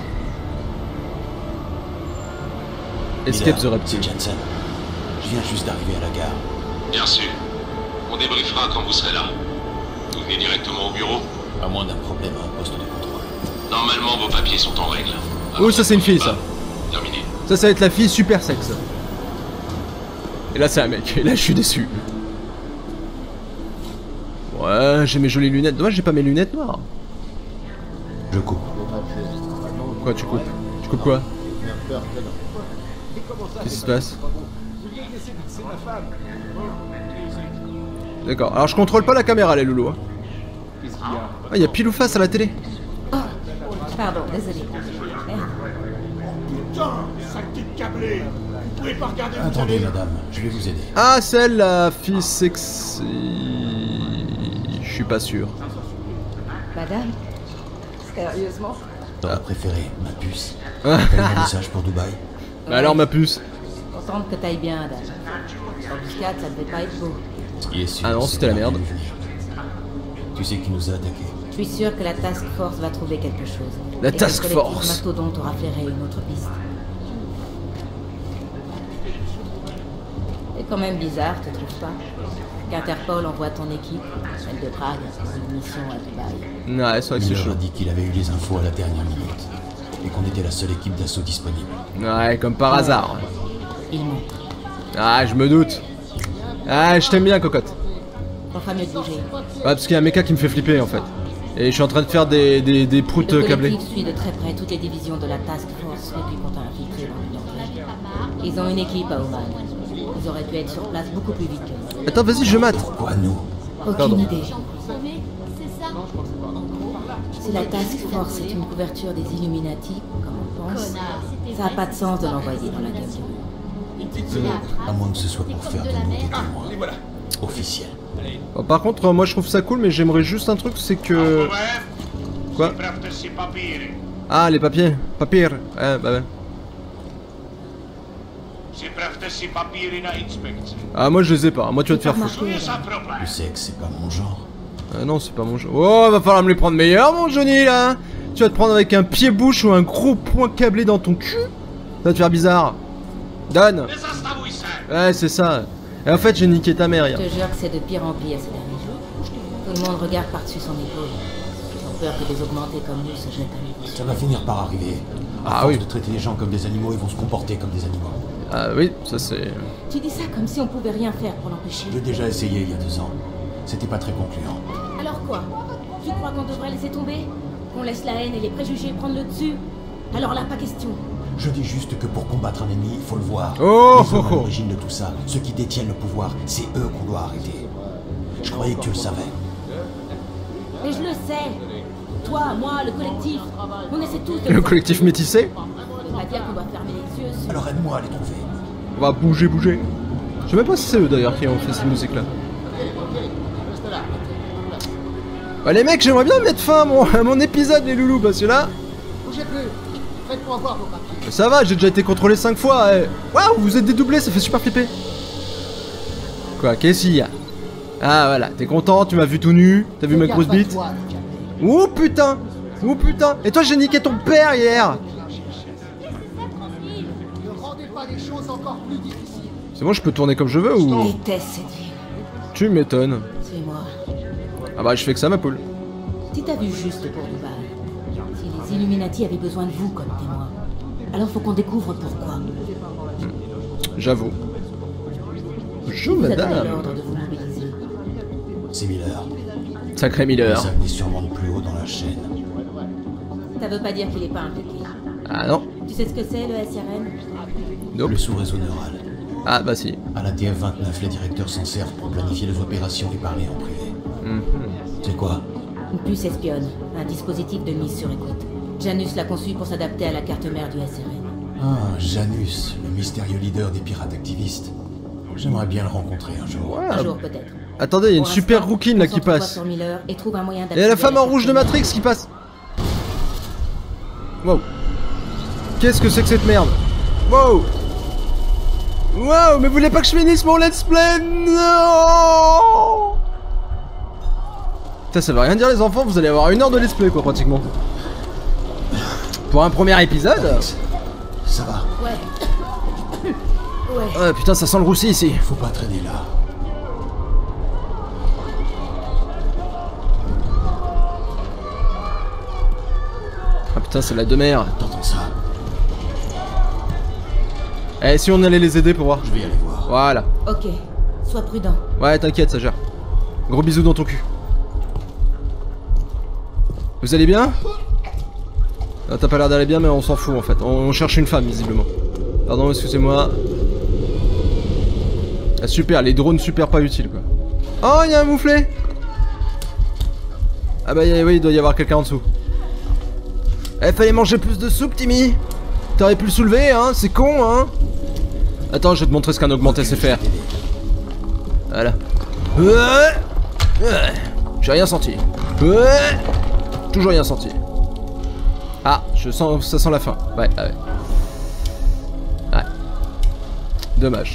Escape the Reptile. C'est Jensen. Je viens juste d'arriver à la gare. Bien sûr. On débriefera quand vous serez là. Vous venez directement au bureau? À moins d'un problème à un poste de contrôle. Normalement, vos papiers sont en règle. Oh, ça c'est une fille, ça. Terminé. Ça, ça va être la fille super sexe. Et là, c'est un mec. Et là, je suis déçu. Ouais, j'ai mes jolies lunettes. Dommage, j'ai pas mes lunettes noires. Je coupe. Quoi, tu coupes? Tu coupes quoi? Qu'est-ce qui se passe? D'accord, alors je contrôle pas la caméra, les loulous. Ah, y'a pile ou face à la télé. Pardon, désolé. Merde. Putain, sale petite câblée. Vous pouvez pas regarder où vous Attendez, allez. madame, je vais vous aider. Ah, celle, la fille sexy. Je suis pas sûr. Madame? Sérieusement? T'aurais préféré ma puce. T'as un message pour Dubaï? Bah alors ma puce. Contente que t'ailles bien, Adam. L'embuscade, ça devait pas être beau. Ce qui est sûr, ah non, c'était la merde. Tu sais qui nous a attaqués? Je suis sûr que la Task Force va trouver quelque chose. La Et Task que le collectif Force. Mastodonte aura flairé une autre piste. C'est quand même bizarre, tu trouves pas? Qu'Interpol envoie ton équipe, celle de Prague, pour une mission à Dubaï. Ouais, c'est vrai que c'est Il chaud. leur a dit qu'il avait eu les infos à la dernière minute. Et qu'on était la seule équipe d'assaut disponible. Ouais, comme par hasard. Ils m'ont. Ah, je me doute. Ah, je t'aime bien, cocotte. On fera mieux de bouger. Ouais, parce qu'il y a un méca qui me fait flipper en fait. Et je suis en train de faire des, des, des proutes Le câblées. collectif suit de très près toutes les divisions de la Task Force depuis qu'on t'a infiltré dans l'Union européenne. Ils ont une équipe à Oman. Ils auraient pu être sur place beaucoup plus vite que nous. Attends, vas-y, je mate. Pourquoi nous? Aucune Pardon. idée. Si la Task Force est une couverture des Illuminati, comme on pense, ça n'a pas de sens de l'envoyer dans la gueule du monde. À moins que ce soit pour faire de nous des témoins officiels. Bon, par contre, euh, moi je trouve ça cool, mais j'aimerais juste un truc, c'est que... Quoi? Ah, les papiers. Papier. Ouais, bah ouais. Ah, moi je les ai pas. Moi tu vas te faire foutre. Je sais que c'est pas mon genre. Ah non, c'est pas mon jeu. Oh, va falloir me les prendre meilleurs, mon Johnny, là. Tu vas te prendre avec un pied-bouche ou un gros point câblé dans ton cul. Ça va te faire bizarre. Donne. Ouais, c'est ça. Et en fait, j'ai niqué ta mère hier. Je te jure que c'est de pire en pire ces derniers jours. Tout le monde regarde par-dessus son épaule. Ils ont peur que des augmentés comme nous se jettent à nous. Ça va finir par arriver. À Ah force oui. de traiter les gens comme des animaux, ils vont se comporter comme des animaux. Ah oui, ça c'est... Tu dis ça comme si on pouvait rien faire pour l'empêcher. J'ai déjà essayé il y a deux ans. C'était pas très concluant. Alors quoi? Tu crois qu'on devrait laisser tomber? Qu'on laisse la haine et les préjugés prendre le dessus? Alors là, pas question. Je dis juste que pour combattre un ennemi, il faut le voir. Oh, Les hommes oh, à oh. l'origine de tout ça, ceux qui détiennent le pouvoir, c'est eux qu'on doit arrêter. Je croyais que tu le savais. Mais je le sais. Toi, moi, le collectif. On essaie tous de... Le collectif métissé. Ça veut pas dire qu'on doit fermer les yeux sur... Alors aide-moi à les trouver. On va bouger, bouger. Je sais même pas si c'est eux d'ailleurs qui ont fait cette musique là. Bah les mecs, j'aimerais bien mettre fin à mon, à mon épisode les loulous, parce que là... Bougez plus. Faites-moi voir vos papiers. Ça va, j'ai déjà été contrôlé cinq fois. eh. Waouh, vous êtes dédoublé, ça fait super flipper. Quoi, qu'est-ce qu'il y a? Ah voilà, t'es content, tu m'as vu tout nu, t'as vu ma grosse bite. Oh putain. Oh putain. Et toi j'ai niqué ton père hier. Ne rendez pas les choses encore plus difficiles. C'est bon, je peux tourner comme je veux Je ou... déteste cette ville. Tu m'étonnes. Suis-moi. Ah bah je fais que ça ma poule. Si t'as vu juste pour Dubaï, si les Illuminati avaient besoin de vous comme témoin, alors faut qu'on découvre pourquoi. J'avoue. Bonjour Vous a donné madame. l'ordre de vous mobiliser. C'est Miller. Sacré Miller. Ça venait sûrement de plus haut dans la chaîne. Ça veut pas dire qu'il est pas impliqué. Ah non. Tu sais ce que c'est le S R N? Nope. Le sous-réseau neural. Ah bah si. À la T F vingt-neuf, les directeurs s'en servent pour planifier les opérations et parler en privé. Mhm. C'est quoi? Une puce espionne, un dispositif de mise sur écoute. Janus l'a conçu pour s'adapter à la carte mère du S R N. Ah, Janus, le mystérieux leader des pirates activistes. J'aimerais bien le rencontrer un jour. Un jour peut-être. Attendez, il y a une Pour super l'instant, rouquine là qui concentre-toi passe. sur Miller et trouve un moyen Et il y a la d'accéder femme à en rouge de carte Matrix qui passe. Wow. Qu'est-ce que c'est que cette merde? Wow. Wow, mais vous voulez pas que je finisse mon let's play? Non. Putain, ça veut rien dire les enfants, vous allez avoir une heure de let's play quoi pratiquement. Pour un premier épisode. Ça va. Ouais. Ouais. Ouais, putain, ça sent le roussi ici. Faut pas traîner là. Ah putain, c'est la de mer. T'entends ça? Eh, si on allait les aider pour voir. Je vais y aller voir. Voilà. Ok, sois prudent. Ouais, t'inquiète, ça gère. Gros bisous dans ton cul. Vous allez bien? Ah, t'as pas l'air d'aller bien, mais on s'en fout en fait. On, on cherche une femme, visiblement. Pardon, excusez-moi. Ah, super, les drones super pas utiles quoi. Oh, il y a un mouflet! Ah bah oui, il doit y avoir quelqu'un en dessous. Eh, fallait manger plus de soupe, Timmy! T'aurais pu le soulever, hein? C'est con, hein? Attends, je vais te montrer ce qu'un augmenté sait faire. Voilà. Ouais. Ouais. J'ai rien senti. Ouais. Toujours rien senti. Ah, je sens, ça sent la fin. Ouais, ouais. Ouais. Dommage.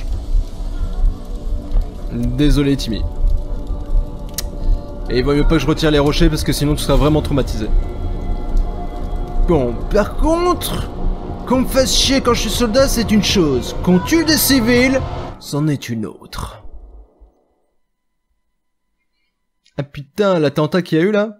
Désolé, Timmy. Et il vaut mieux pas que je retire les rochers parce que sinon tu seras vraiment traumatisé. Bon, par contre, qu'on me fasse chier quand je suis soldat, c'est une chose. Qu'on tue des civils, c'en est une autre. Ah putain, l'attentat qu'il y a eu là.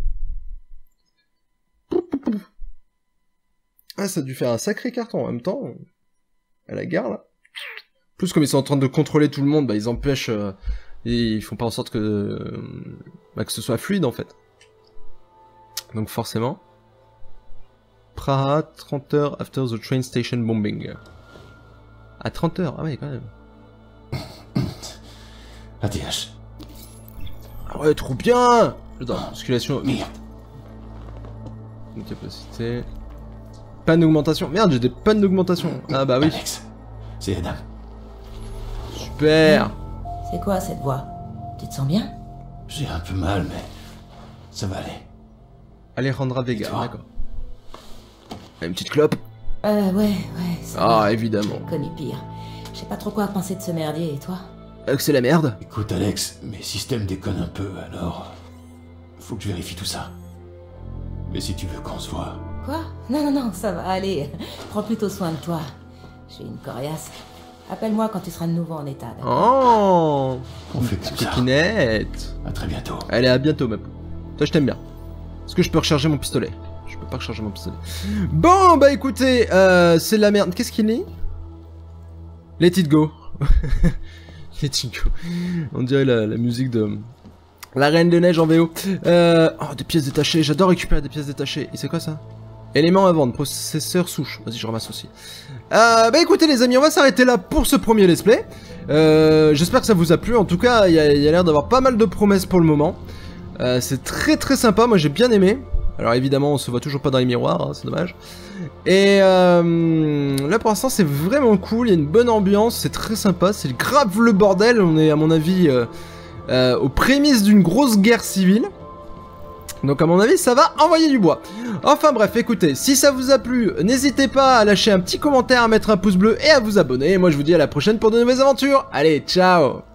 Ah, ça a dû faire un sacré carton en même temps. À la gare là. Plus comme ils sont en train de contrôler tout le monde, bah ils empêchent... Euh, et ils font pas en sorte que... Euh, bah, que ce soit fluide en fait. Donc forcément... Praha, trente heures after the train station bombing. À trente heures, ah ouais quand même. A T H. Ah ouais, trop bien. Attends, musculation... Merde. Capacité... Panne d'augmentation. Merde, j'ai des pannes d'augmentation. Ah bah oui. Alex, c'est Adam. Super. C'est quoi cette voix? Tu te sens bien? J'ai un peu mal, mais ça va aller. Alejandra Vega, d'accord. Une petite clope? Euh, ouais, ouais. Ah, va. évidemment. J'ai connu pire. Je sais pas trop quoi penser de ce merdier, et toi? Euh, que c'est la merde? Écoute, Alex, mes systèmes déconnent un peu, alors... Faut que je vérifie tout ça. Mais si tu veux qu'on se voit... Quoi? Non, non, non, ça va aller. Prends plutôt soin de toi. J'ai une coriace. Appelle-moi quand tu seras de nouveau en état. Oh, on fait comme ça. Coquinette. À très bientôt. Allez, à bientôt, même. Toi, je t'aime bien. Est-ce que je peux recharger mon pistolet? Je peux pas recharger mon pistolet. Bon, bah écoutez, euh, c'est de la merde. Qu'est-ce qu'il est? Let it go. Let it go. On dirait la, la musique de... La Reine des Neiges en V O. Euh... Oh, des pièces détachées. J'adore récupérer des pièces détachées. Et c'est quoi ça? Éléments à vendre. Processeur souche. Vas-y, je ramasse aussi. Euh, bah écoutez les amis, on va s'arrêter là pour ce premier let's play. Euh, J'espère que ça vous a plu. En tout cas, il y a, a l'air d'avoir pas mal de promesses pour le moment. Euh, c'est très très sympa. Moi, j'ai bien aimé. Alors évidemment, on se voit toujours pas dans les miroirs. Hein, c'est dommage. Et euh, là, pour l'instant, c'est vraiment cool. Il y a une bonne ambiance. C'est très sympa. C'est grave le bordel. On est, à mon avis... Euh, Euh, aux prémices d'une grosse guerre civile. Donc à mon avis ça va envoyer du bois. Enfin bref, écoutez, si ça vous a plu, n'hésitez pas à lâcher un petit commentaire, à mettre un pouce bleu et à vous abonner. Et moi je vous dis à la prochaine pour de nouvelles aventures. Allez, ciao.